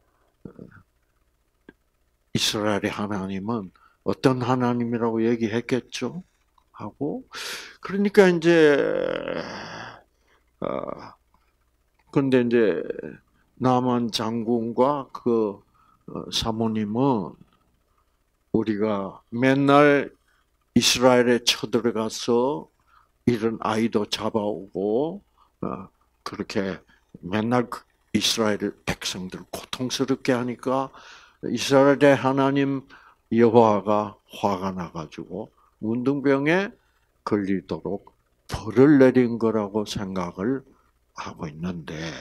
이스라엘의 하나님은 어떤 하나님이라고 얘기했겠죠? 하고 그러니까 이제 어, 근데 이제 나만 장군과 그 사모님은 우리가 맨날 이스라엘에 쳐들어가서 이런 아이도 잡아오고 그렇게 맨날 이스라엘 백성들 고통스럽게 하니까 이스라엘의 하나님 여호와가 화가 나가지고 문둥병에 걸리도록 벌을 내린 거라고 생각을 하고 있는데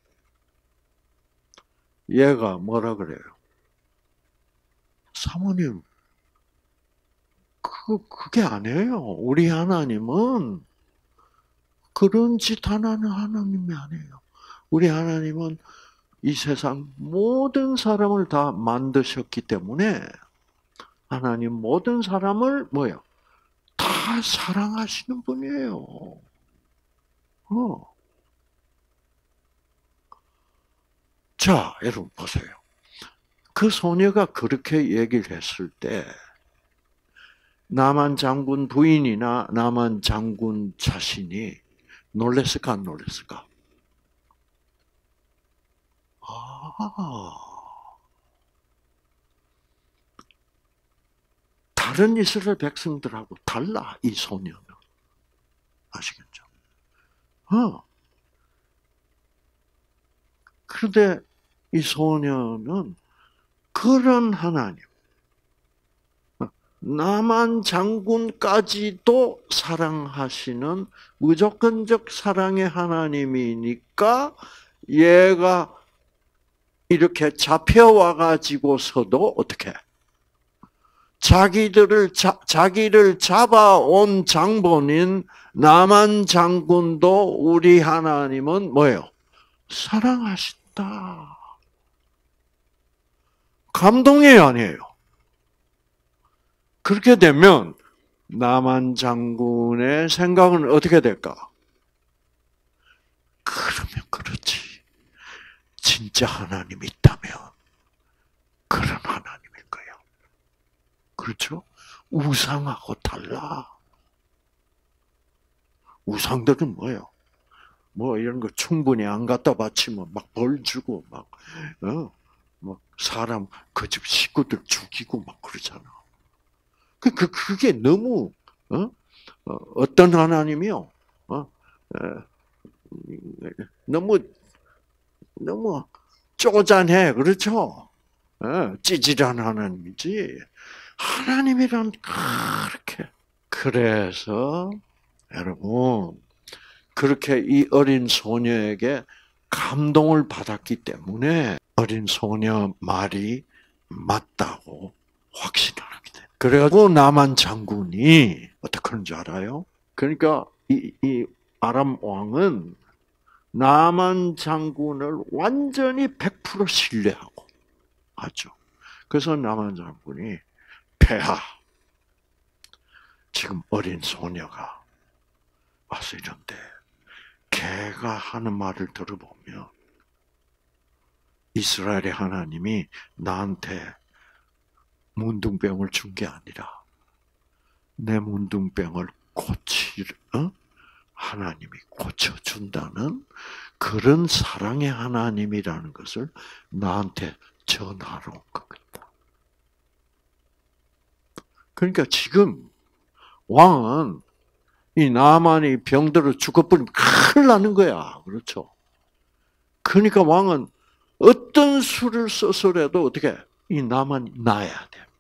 얘가 뭐라 그래요? 사모님, 그, 그게 아니에요. 우리 하나님은 그런 짓 하나는 하나님이 아니에요. 우리 하나님은 이 세상 모든 사람을 다 만드셨기 때문에 하나님 모든 사람을 뭐요? 다 사랑하시는 분이에요. 어. 자, 여러분 보세요. 그 소녀가 그렇게 얘기를 했을 때 나만 장군 부인이나 나만 장군 자신이 놀랬을까 안 놀랬을까? 아, 다른 이스라엘 백성들하고 달라 이 소녀는. 아시겠죠? 어. 그런데 이 소녀는 그런 하나님, 나만 장군까지도 사랑하시는 무조건적 사랑의 하나님이니까 얘가 이렇게 잡혀와 가지고서도 어떻게 자기들을 자, 자기를 잡아온 장본인 나만 장군도 우리 하나님은 뭐예요? 사랑하신다. 감동이에요, 아니에요? 그렇게 되면 나만 장군의 생각은 어떻게 될까? 그러면 그렇지. 진짜 하나님이 있다면 그런 하나님일 거예요. 그렇죠? 우상하고 달라. 우상들은 뭐예요? 뭐 이런 거 충분히 안 갖다 바치면 막 벌 주고 막, 어, 막 사람 그 집 식구들 죽이고 막 그러잖아. 그, 그, 그게 너무, 어? 어 어떤 하나님이요? 어? 에, 너무, 너무 쪼잔해. 그렇죠? 어, 찌질한 하나님이지. 하나님이란 그렇게. 그래서, 여러분, 그렇게 이 어린 소녀에게 감동을 받았기 때문에 어린 소녀 말이 맞다고 확신을 하게 돼. 그래가지고 나만 장군이 어떻게 하는 줄 알아요? 그러니까 이, 이 아람 왕은 나만 장군을 완전히 백 퍼센트 신뢰하고 하죠. 그래서 나만 장군이 폐하, 지금 어린 소녀가 와서 이런데 걔가 하는 말을 들어보면 이스라엘의 하나님이 나한테 문둥병을 준 게 아니라 내 문둥병을 고칠, 어? 하나님이 고쳐준다는 그런 사랑의 하나님이라는 것을 나한테 전하러 온 것 같다. 그러니까 지금 왕은 이 나만이 병들어 죽어버리면 큰일 나는 거야. 그렇죠? 그러니까 왕은 어떤 수를 써서라도 어떻게 이 나만이 나야 돼.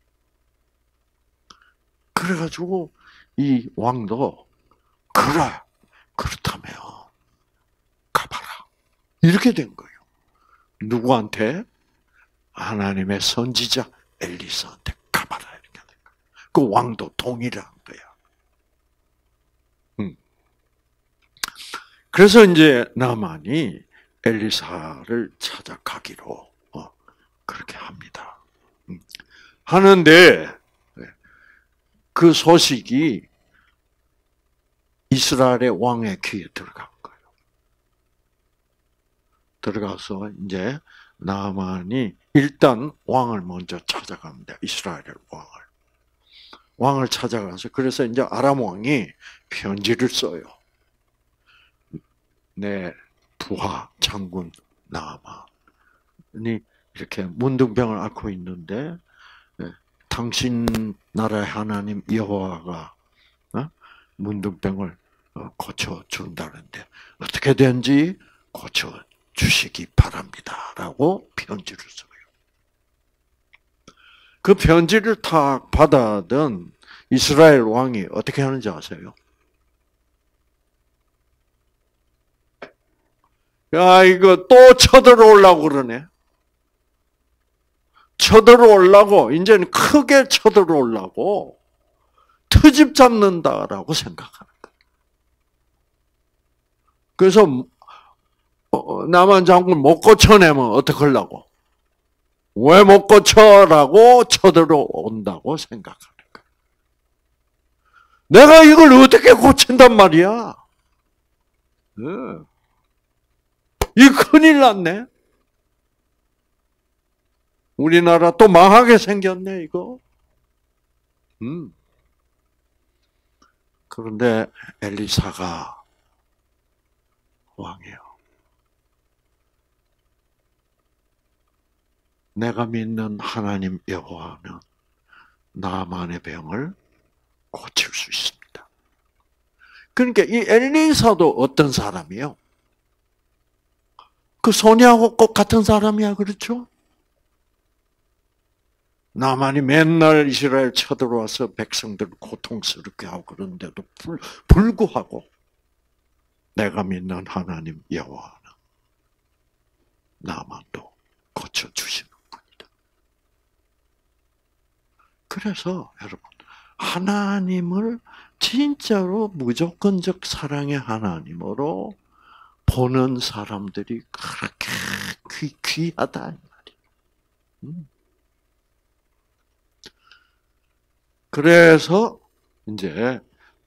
그래가지고 이 왕도 그래 그렇다면 가봐라 이렇게 된 거예요. 누구한테? 하나님의 선지자 엘리사한테 가봐라 이렇게 된 거예요. 그 왕도 동의를 한 거야. 음. 그래서 이제 나만이 엘리사를 찾아가기로 어, 그렇게 합니다. 음. 하는데 그 소식이 이스라엘의 왕의 귀에 들어간 거예요. 들어가서 이제 나만이 일단 왕을 먼저 찾아갑니다. 이스라엘의 왕을. 왕을 찾아가서 그래서 이제 아람 왕이 편지를 써요. 내 부하 장군 나만이 이렇게 문둥병을 앓고 있는데 당신 나라의 하나님 여호와가 문둥병을 고쳐 준다는데 어떻게 된지 고쳐 주시기 바랍니다라고 편지를 써요. 그 편지를 탁 받아든 이스라엘 왕이 어떻게 하는지 아세요? 야, 이거 또 쳐들어오려고 그러네. 쳐들어오려고, 이제는 크게 쳐들어오려고 트집 잡는다라고 생각하는 거예요. 그래서 남한 장군 못 고쳐내면 어떡하려고? 왜 못 고쳐라고 쳐들어온다고 생각하는 거예요. 내가 이걸 어떻게 고친단 말이야? 네. 이 큰일 났네. 우리나라 또 망하게 생겼네, 이거. 음. 그런데 엘리사가 왕이에요. 내가 믿는 하나님 여호와는 나만의 병을 고칠 수 있습니다. 그러니까 이 엘리사도 어떤 사람이에요? 그 소녀하고 똑같은 사람이야, 그렇죠? 나만이 맨날 이스라엘 쳐들어와서 백성들을 고통스럽게 하고 그런데도 불, 불구하고 내가 믿는 하나님 여호와는 나만도 가르쳐 주시는 분이다. 그래서 여러분, 하나님을 진짜로 무조건적 사랑의 하나님으로 보는 사람들이 그렇게 귀, 귀하다 이 말이에요. 음. 그래서 이제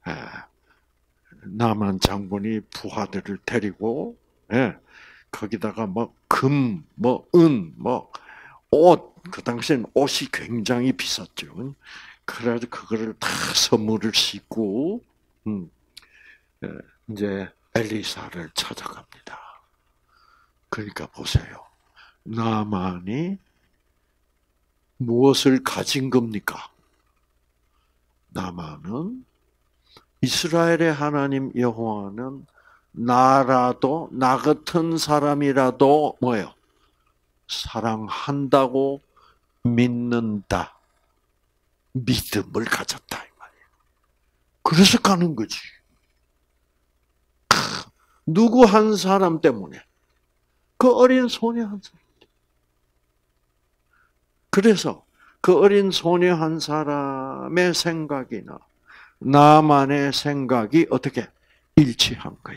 나만 장군이 부하들을 데리고 거기다가 뭐 금, 뭐 은, 뭐 옷, 그 당시엔 옷이 굉장히 비쌌죠. 그래서 그거를 다 선물을 싣고 이제 엘리사를 찾아갑니다. 그러니까 보세요. 나만이 무엇을 가진 겁니까? 나만은 이스라엘의 하나님 여호와는 나라도 나 같은 사람이라도 뭐예요? 사랑한다고 믿는다. 믿음을 가졌다 이 말이에요. 그래서 가는 거지. 누구 한 사람 때문에. 그 어린 소녀 한 사람. 그래서 그 어린 소녀 한 사람의 생각이나 나만의 생각이 어떻게 일치한 거야.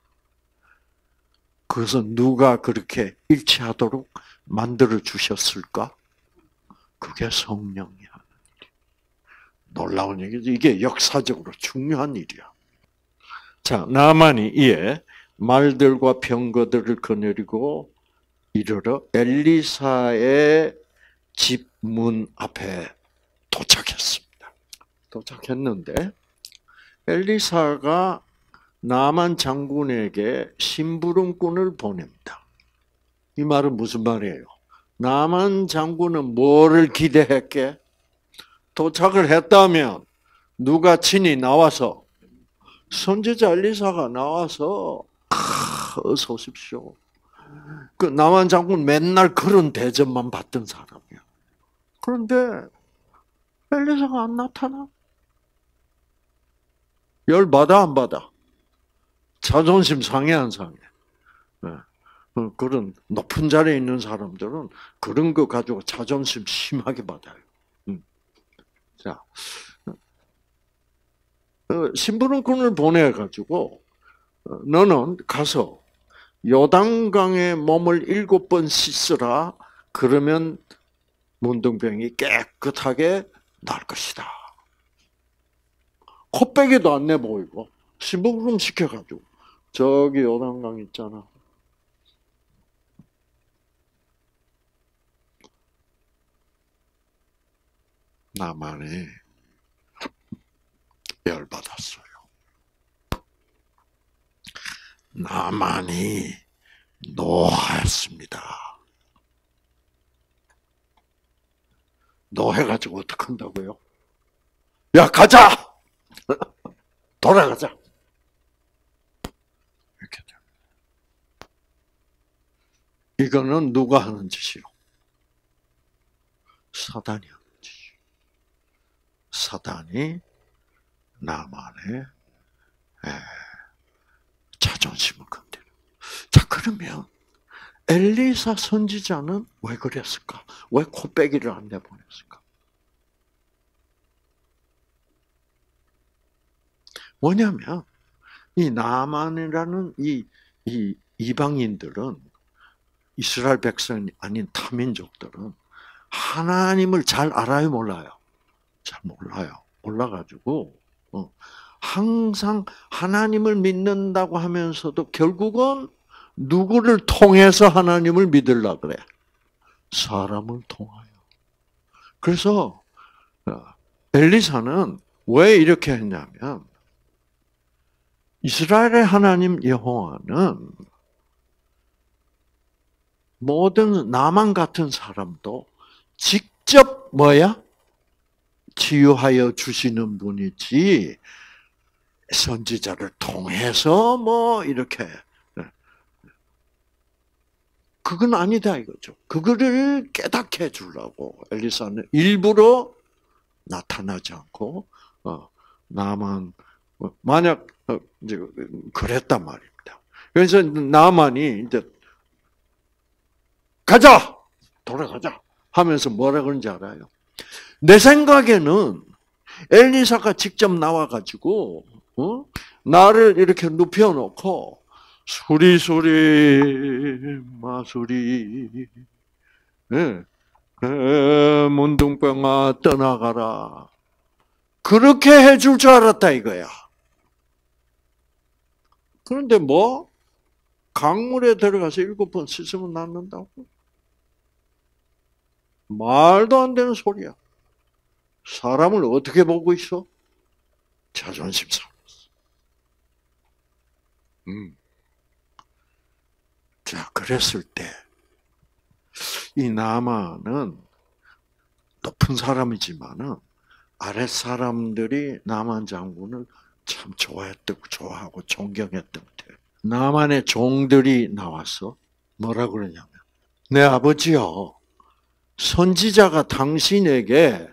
그래서 누가 그렇게 일치하도록 만들어 주셨을까? 그게 성령이 하는 일이야. 놀라운 얘기죠. 이게 역사적으로 중요한 일이야. 자, 나만이 이에 말들과 병거들을 거느리고 이르러 엘리사의 집 문 앞에 도착했습니다. 도착했는데 엘리사가 나만 장군에게 심부름꾼을 보냅니다. 이 말은 무슨 말이에요? 나만 장군은 뭐를 기대했게? 도착을 했다면 누가 친히 나와서 선지자 엘리사가 나와서 아, 어서 오십시오. 그 나만 장군 맨날 그런 대접만 받던 사람이야. 그런데 엘리사가 안 나타나? 열 받아 안 받아? 자존심 상해 안 상해? 그런 높은 자리에 있는 사람들은 그런 거 가지고 자존심 심하게 받아요. 자, 심부름꾼을 보내가지고 너는 가서 요단강에 몸을 일곱 번 씻으라. 그러면 문둥병이 깨끗하게 날 것이다. 코빼기도 안 내보이고 심부름 시켜가지고 저기 요단강 있잖아. 나만이 열받았어요. 나만이 노하였습니다. 노해가지고 어떡한다고요? 야, 가자! 돌아가자! 이렇게 됩니다. 이거는 누가 하는 짓이요? 사단이 하는 짓이요. 사단이 나만의 자존심을 건드려. 자, 그러면 엘리사 선지자는 왜 그랬을까? 왜 코빼기를 안 내보냈을까? 뭐냐면 이 나만이라는 이, 이 이방인들은 이스라엘 백성이 아닌 타민족들은 하나님을 잘 알아요, 몰라요? 잘 몰라요. 몰라가지고 항상 하나님을 믿는다고 하면서도 결국은 누구를 통해서 하나님을 믿으려고 그래? 사람을 통하여. 그래서 엘리사는 왜 이렇게 했냐면 이스라엘의 하나님 여호와는 모든 나만 같은 사람도 직접 뭐야? 치유하여 주시는 분이지 선지자를 통해서 뭐 이렇게 그건 아니다 이거죠. 그거를 깨닫게 해주려고 엘리사는 일부러 나타나지 않고 어, 나만 만약 어, 이제 그랬단 말입니다. 그래서 나만이 이제 가자 돌아가자 하면서 뭐라 그런지 알아요? 내 생각에는 엘리사가 직접 나와가지고 어? 나를 이렇게 눕혀놓고 수리수리 마수리 네. 문둥병아 떠나가라 그렇게 해줄 줄 알았다 이거야. 그런데 뭐 강물에 들어가서 일곱 번 씻으면 낫는다고? 말도 안 되는 소리야. 사람을 어떻게 보고 있어? 자존심 상했어. 음. 자, 그랬을 때, 이 나만은 높은 사람이지만은, 아랫 사람들이 나만 장군을 참 좋아했다고, 좋아하고 존경했던 때, 나만의 종들이 나와서 뭐라 그러냐면, 내 아버지요, 선지자가 당신에게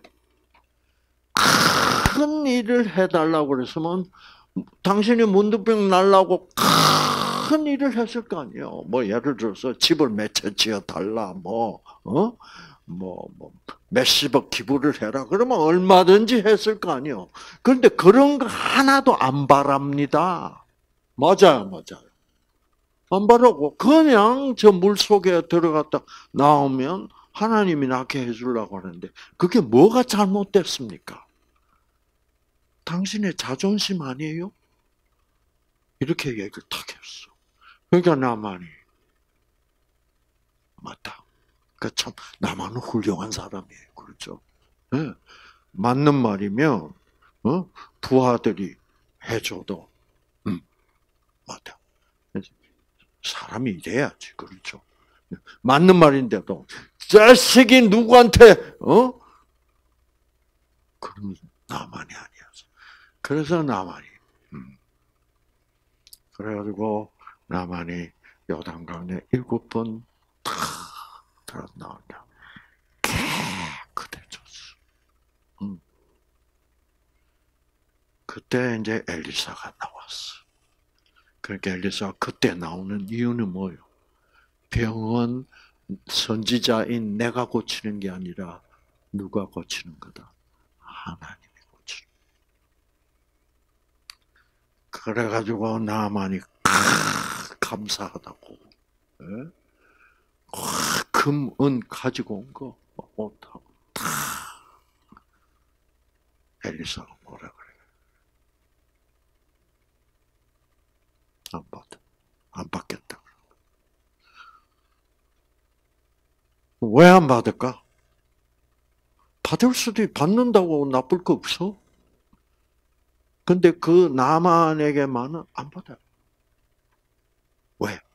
큰 일을 해달라고 그랬으면 당신이 문둥병 날라고 큰 일을 했을 거 아니에요. 뭐 예를 들어서 집을 몇 채 지어 달라, 뭐 어, 뭐, 뭐 몇십억 기부를 해라. 그러면 얼마든지 했을 거 아니에요. 그런데 그런 거 하나도 안 바랍니다. 맞아요, 맞아요. 안 바라고 그냥 저 물 속에 들어갔다 나오면 하나님이 낫게 해주려고 하는데 그게 뭐가 잘못됐습니까? 당신의 자존심 아니에요? 이렇게 얘기를 탁 했어. 그러니까 나만이 맞다. 그 참 나만은 훌륭한 사람이에요. 그렇죠? 네. 맞는 말이면 어? 부하들이 해줘도 음, 맞다. 사람이 이래야지. 그렇죠? 맞는 말인데도 자식이 누구한테 어? 그럼 나만이 아니었어. 그래서 나만이 음. 그래가지고 나만이 요단강에 일곱 번 다 들어 나온다. 깨끗해졌어. 음. 그때 이제 엘리사가 나왔어. 그러니까 엘리사가 그때 나오는 이유는 뭐예요? 병은 선지자인 내가 고치는 게 아니라 누가 고치는 거다? 하나님이 고치는. 그래가지고 나만이 감사하다고. 금, 은 가지고 온 거 옷하고 다 엘리사가 뭐라 그래? 안 받아, 안 받겠다. 왜 안 받을까? 받을 수도 받는다고 나쁠 거 없어. 근데 그 나만에게만은 안 받아요. 왜?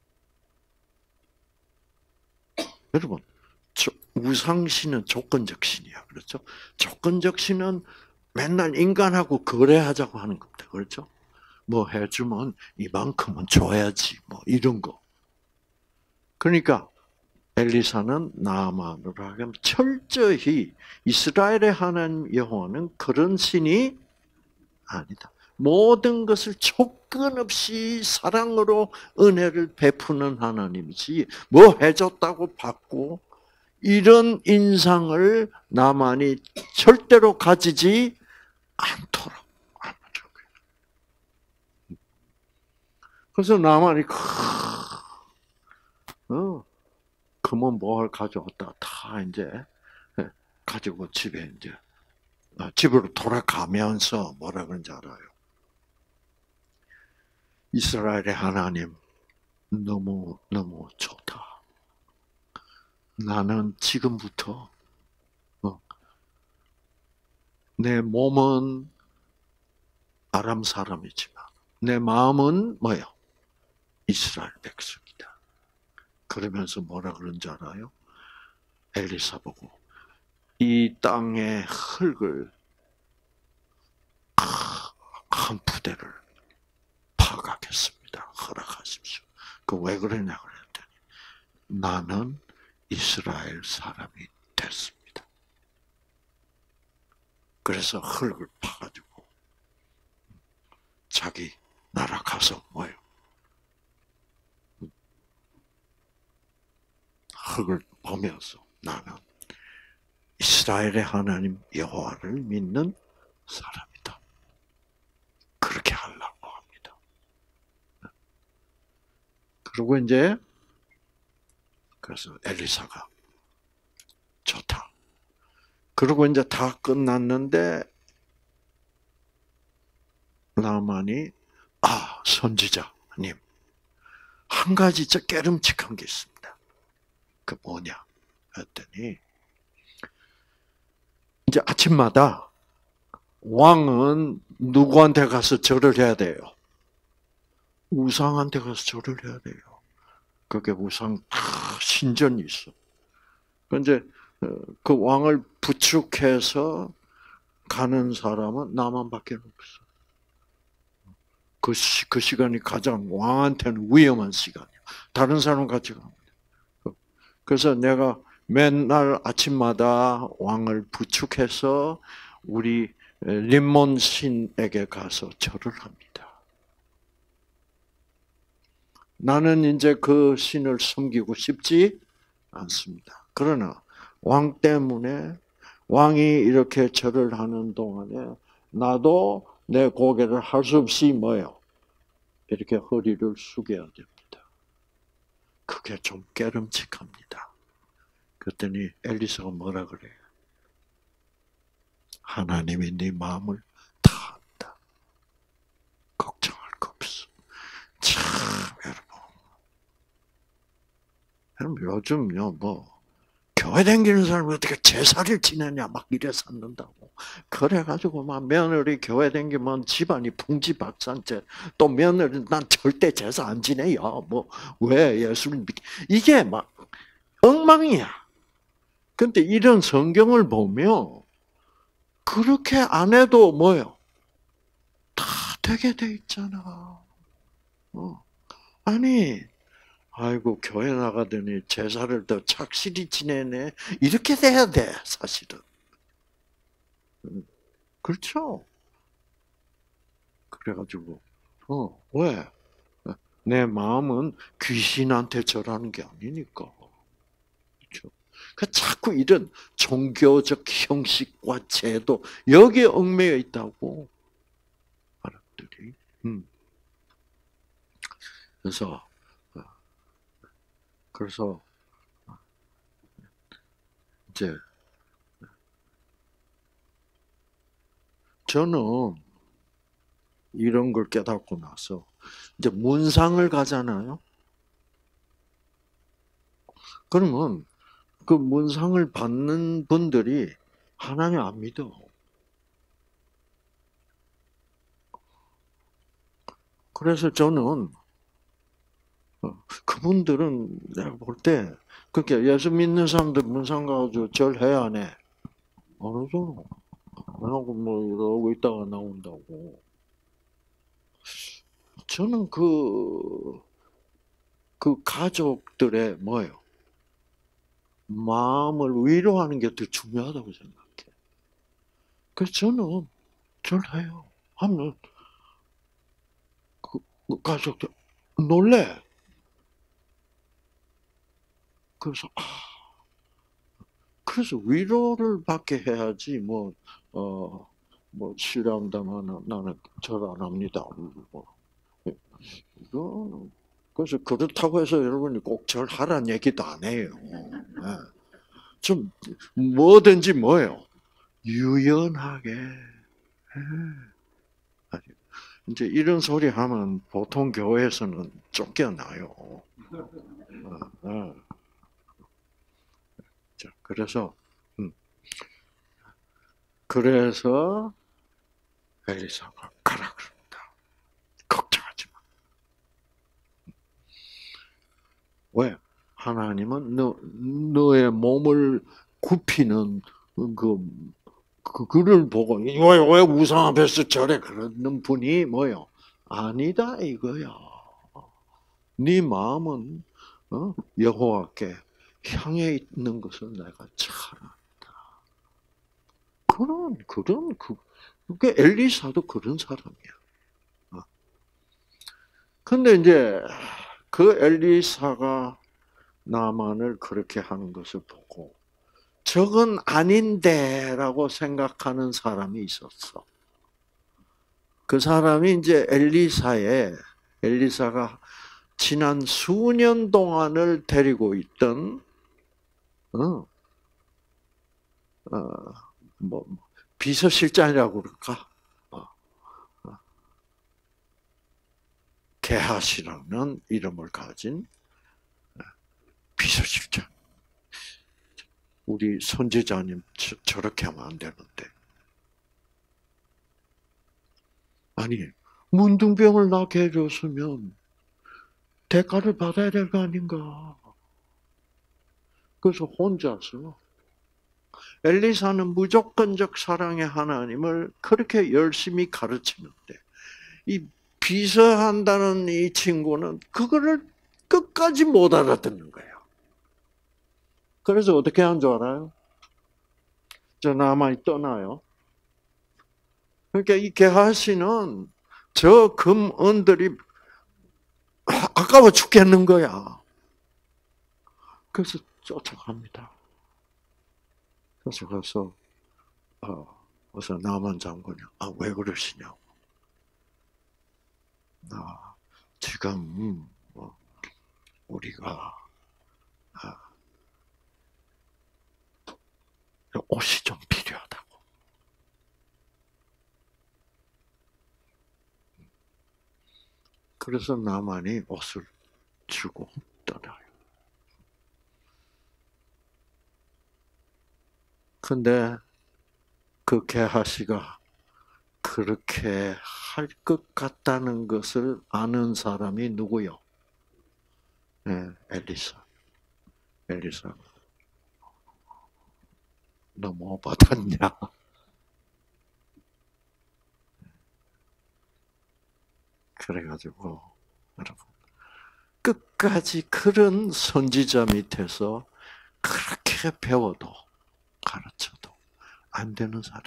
여러분, 우상신은 조건적 신이야. 그렇죠? 조건적 신은 맨날 인간하고 거래하자고 하는 겁니다. 그렇죠? 뭐 해주면 이만큼은 줘야지. 뭐 이런 거. 그러니까 엘리사는 나아만으로 하여금 철저히 이스라엘의 하나님 여호와는 그런 신이 아니다. 모든 것을 조건 없이 사랑으로 은혜를 베푸는 하나님이지 뭐 해줬다고 받고 이런 인상을 나만이 절대로 가지지 않도록. 그래서 나만이 어, 금은 뭘 가져왔다 다 이제 가지고 집에 이제 집으로 돌아가면서 뭐라 그런지 알아요? 이스라엘의 하나님 너무 너무 좋다. 나는 지금부터 어, 내 몸은 아람 사람이지만 내 마음은 뭐요? 이스라엘 백성이다. 그러면서 뭐라 그런지 알아요? 엘리사 보고 이 땅의 흙을 한 푸대를 파가겠습니다. 허락하십시오. 그 왜 그러냐 그랬더니 나는 이스라엘 사람이 됐습니다. 그래서 흙을 파가지고 자기 나라 가서 뭐예요? 흙을 보면서 나는 이스라엘의 하나님 여호와를 믿는 사람이다. 그렇게 하려고 합니다. 그리고 이제 그래서 엘리사가 좋다. 그리고 이제 다 끝났는데 나만이 아 선지자님 한 가지 저 깨름칙한 게 있습니다. 그 뭐냐 했더니 이제 아침마다 왕은 누구한테 가서 절을 해야 돼요? 우상한테 가서 절을 해야 돼요. 그게 우상 신전이 있어. 이제 그 왕을 부축해서 가는 사람은 나만밖에 없어. 그, 시, 그 시간이 가장 왕한테는 위험한 시간이야. 다른 사람 같이 가면 돼. 그래서 내가 맨날 아침마다 왕을 부축해서 우리 림몬 신에게 가서 절을 합니다. 나는 이제 그 신을 섬기고 싶지 않습니다. 그러나 왕 때문에 왕이 이렇게 절을 하는 동안에 나도 내 고개를 할 수 없이 뭐요? 이렇게 허리를 숙여야 됩니다. 그게 좀 깨름칙합니다. 그랬더니 엘리사가 뭐라 그래요? 하나님이 네 마음을 다 안다. 걱정할 거 없어. 참 여러분, 여러분 요즘요 뭐 교회 다니는 사람이 어떻게 제사를 지내냐 막 이래 샀는다고. 그래가지고 막 며느리 교회 다니면 집안이 풍지박산째. 또 며느리 난 절대 제사 안 지내요. 뭐 왜 예수를 믿? 이게 막 엉망이야. 근데 이런 성경을 보면 그렇게 안 해도 뭐요? 다 되게 돼 있잖아. 어. 아니. 아이고 교회 나가더니 제사를 더 착실히 지내네. 이렇게 돼야 돼 사실은. 그렇죠? 그래가지고 어 왜? 내 마음은 귀신한테 절하는 게 아니니까. 그렇죠? 그 자꾸 이런 종교적 형식과 제도 여기에 얽매여 있다고 사람들이. 음. 그래서. 그래서 이제 저는 이런 걸 깨닫고 나서 이제 문상을 가잖아요. 그러면 그 문상을 받는 분들이 하나님 안 믿어. 그래서 저는 그분들은 내가 볼 때 그렇게 예수 믿는 사람들 문상 가지고 절해야 하네. 안 하죠. 안 하고 뭐 이러고 있다가 나온다고. 저는 그, 그 가족들의 뭐예요? 마음을 위로하는 게 더 중요하다고 생각해. 그래서 저는 절해요. 하면 그 가족들 놀래. 그래서 아, 그래서 위로를 받게 해야지 뭐 어 뭐 싫어한다면 나는 절 안 합니다. 뭐 이거는 그래서 그렇다고 해서 여러분이 꼭 절하라는 얘기도 안 해요. 네. 좀 뭐든지 뭐예요. 유연하게. 네. 이제 이런 소리 하면 보통 교회에서는 쫓겨나요. 네. 자, 그래서 음. 그래서 엘리사가 가라 그럽니다. 걱정하지 마. 왜? 하나님은 너 너의 몸을 굽히는 그 그 그를 보고 왜 왜 우상 앞에서 저래 그러는 분이 뭐요? 아니다 이거야. 네 마음은 어? 여호와께 향해 있는 것을 내가 잘 안다. 그런 그런 그 그게 엘리사도 그런 사람이야. 근데 이제 그 엘리사가 나만을 그렇게 하는 것을 보고 저건 아닌데라고 생각하는 사람이 있었어. 그 사람이 이제 엘리사의 엘리사가 지난 수년 동안을 데리고 있던 어, 어, 뭐 비서실장이라고 그럴까? 어, 어. 게하시라는 이름을 가진 비서실장. 우리 선지자님 저, 저렇게 하면 안 되는데. 아니, 문둥병을 낫게 해줬으면 대가를 받아야 될 거 아닌가. 그래서 혼자서 엘리사는 무조건적 사랑의 하나님을 그렇게 열심히 가르치는데 이 비서한다는 이 친구는 그거를 끝까지 못 알아듣는 거예요. 그래서 어떻게 한 줄 알아요? 저 나만이 떠나요. 그러니까 이 게하시는 저 금은들이 아까워 죽겠는 거야. 그래서 쫓아갑니다. 그래서 가서 어, 그래서 나만 장군이 아, 왜 그러시냐고. 아, 지금 뭐 우리가 아, 옷이 좀 필요하다고. 그래서 나만이 옷을 주고 떠나요. 근데 그 게하시가 그렇게 할 것 같다는 것을 아는 사람이 누구요? 네, 엘리사. 엘리사. 너 뭐 받았냐? 그래가지고 여러분 끝까지 그런 선지자 밑에서 그렇게 배워도 가르쳐도 안 되는 사람.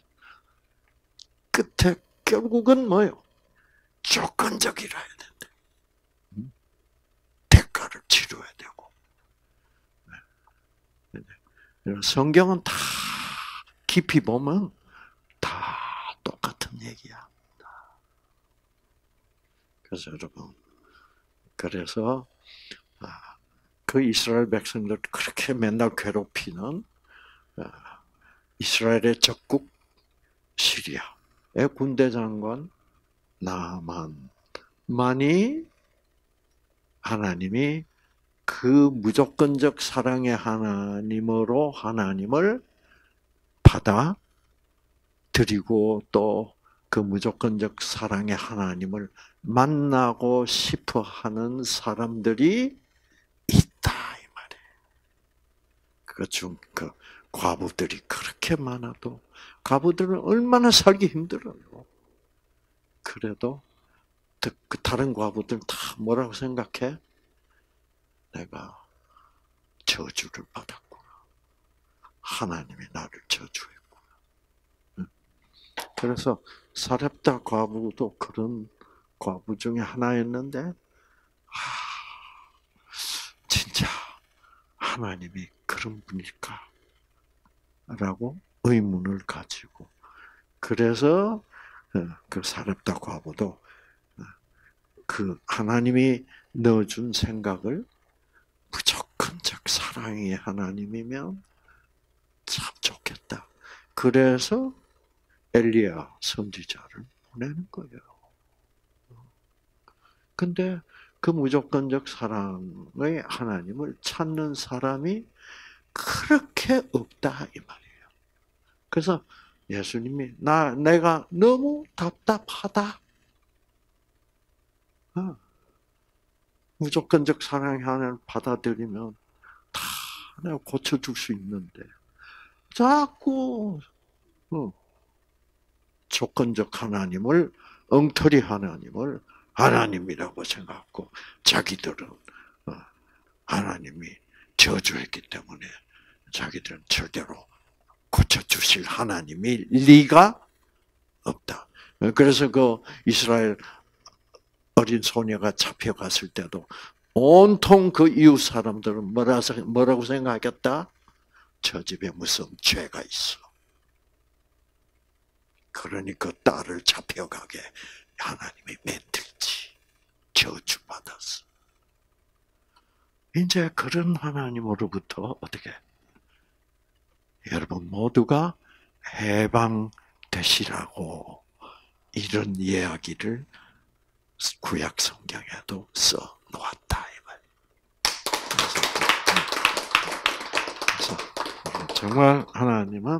끝에 결국은 뭐요? 조건적이라 해야 된다. 대가를 치러야 되고. 성경은 다 깊이 보면 다 똑같은 얘기야. 그래서 여러분, 그래서 그 이스라엘 백성들 그렇게 맨날 괴롭히는 이스라엘의 적국 시리아의 군대 장관 나만만이 하나님이 그 무조건적 사랑의 하나님으로 하나님을 받아들이고 또 그 무조건적 사랑의 하나님을 만나고 싶어 하는 사람들이 있다, 이 말이에요. 그 중, 그, 과부들이 그렇게 많아도, 과부들은 얼마나 살기 힘들어요. 그래도, 그 다른 과부들은 다 뭐라고 생각해? 내가 저주를 받았구나. 하나님이 나를 저주했구나. 그래서 사렙다 과부도 그런 과부 중에 하나였는데, 아, 진짜 하나님이 그런 분일까? 라고 의문을 가지고, 그래서 그 사렙다 과부도 그 하나님이 넣어준 생각을 무조건적 사랑의 하나님이면 참 좋겠다. 그래서 엘리야 선지자를 보내는 거예요. 근데 그 무조건적 사랑의 하나님을 찾는 사람이 그렇게 없다 이 말이에요. 그래서 예수님이 나 내가 너무 답답하다. 어. 무조건적 사랑의 하나님을 받아들이면 다 내가 고쳐줄 수 있는데 자꾸 어, 조건적 하나님을 엉터리 하나님을 하나님이라고 생각하고 자기들은 하나님이 저주했기 때문에 자기들은 절대로 고쳐주실 하나님이 리가 없다. 그래서 그 이스라엘 어린 소녀가 잡혀갔을 때도 온통 그 이웃 사람들은 뭐라, 뭐라고 생각하겠다? 저 집에 무슨 죄가 있어. 그러니 그 딸을 잡혀가게 하나님이 만들지. 저주받았어. 이제 그런 하나님으로부터 어떻게? 여러분 모두가 해방되시라고 이런 이야기를 구약 성경에도 써 놓았다. 그래서 정말 하나님은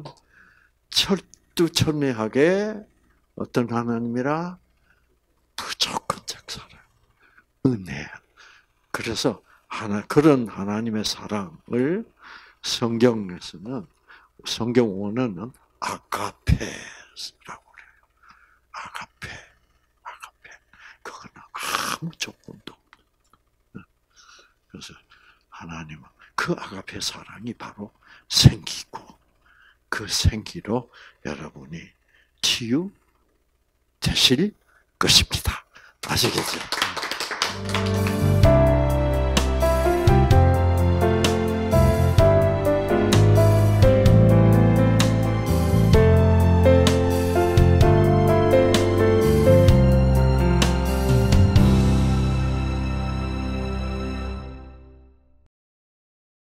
철두철미하게 어떤 하나님이라 무조건적 사랑, 은혜. 그래서 하나 그런 하나님의 사랑을 성경에서는 성경 원어는 아가페라고 그래요. 아가페, 아가페. 그거는 아무 조건도 없는. 그래서 하나님은 그 아가페 사랑이 바로 생기고 그 생기로 여러분이 치유 되실 것입니다. 아시겠죠?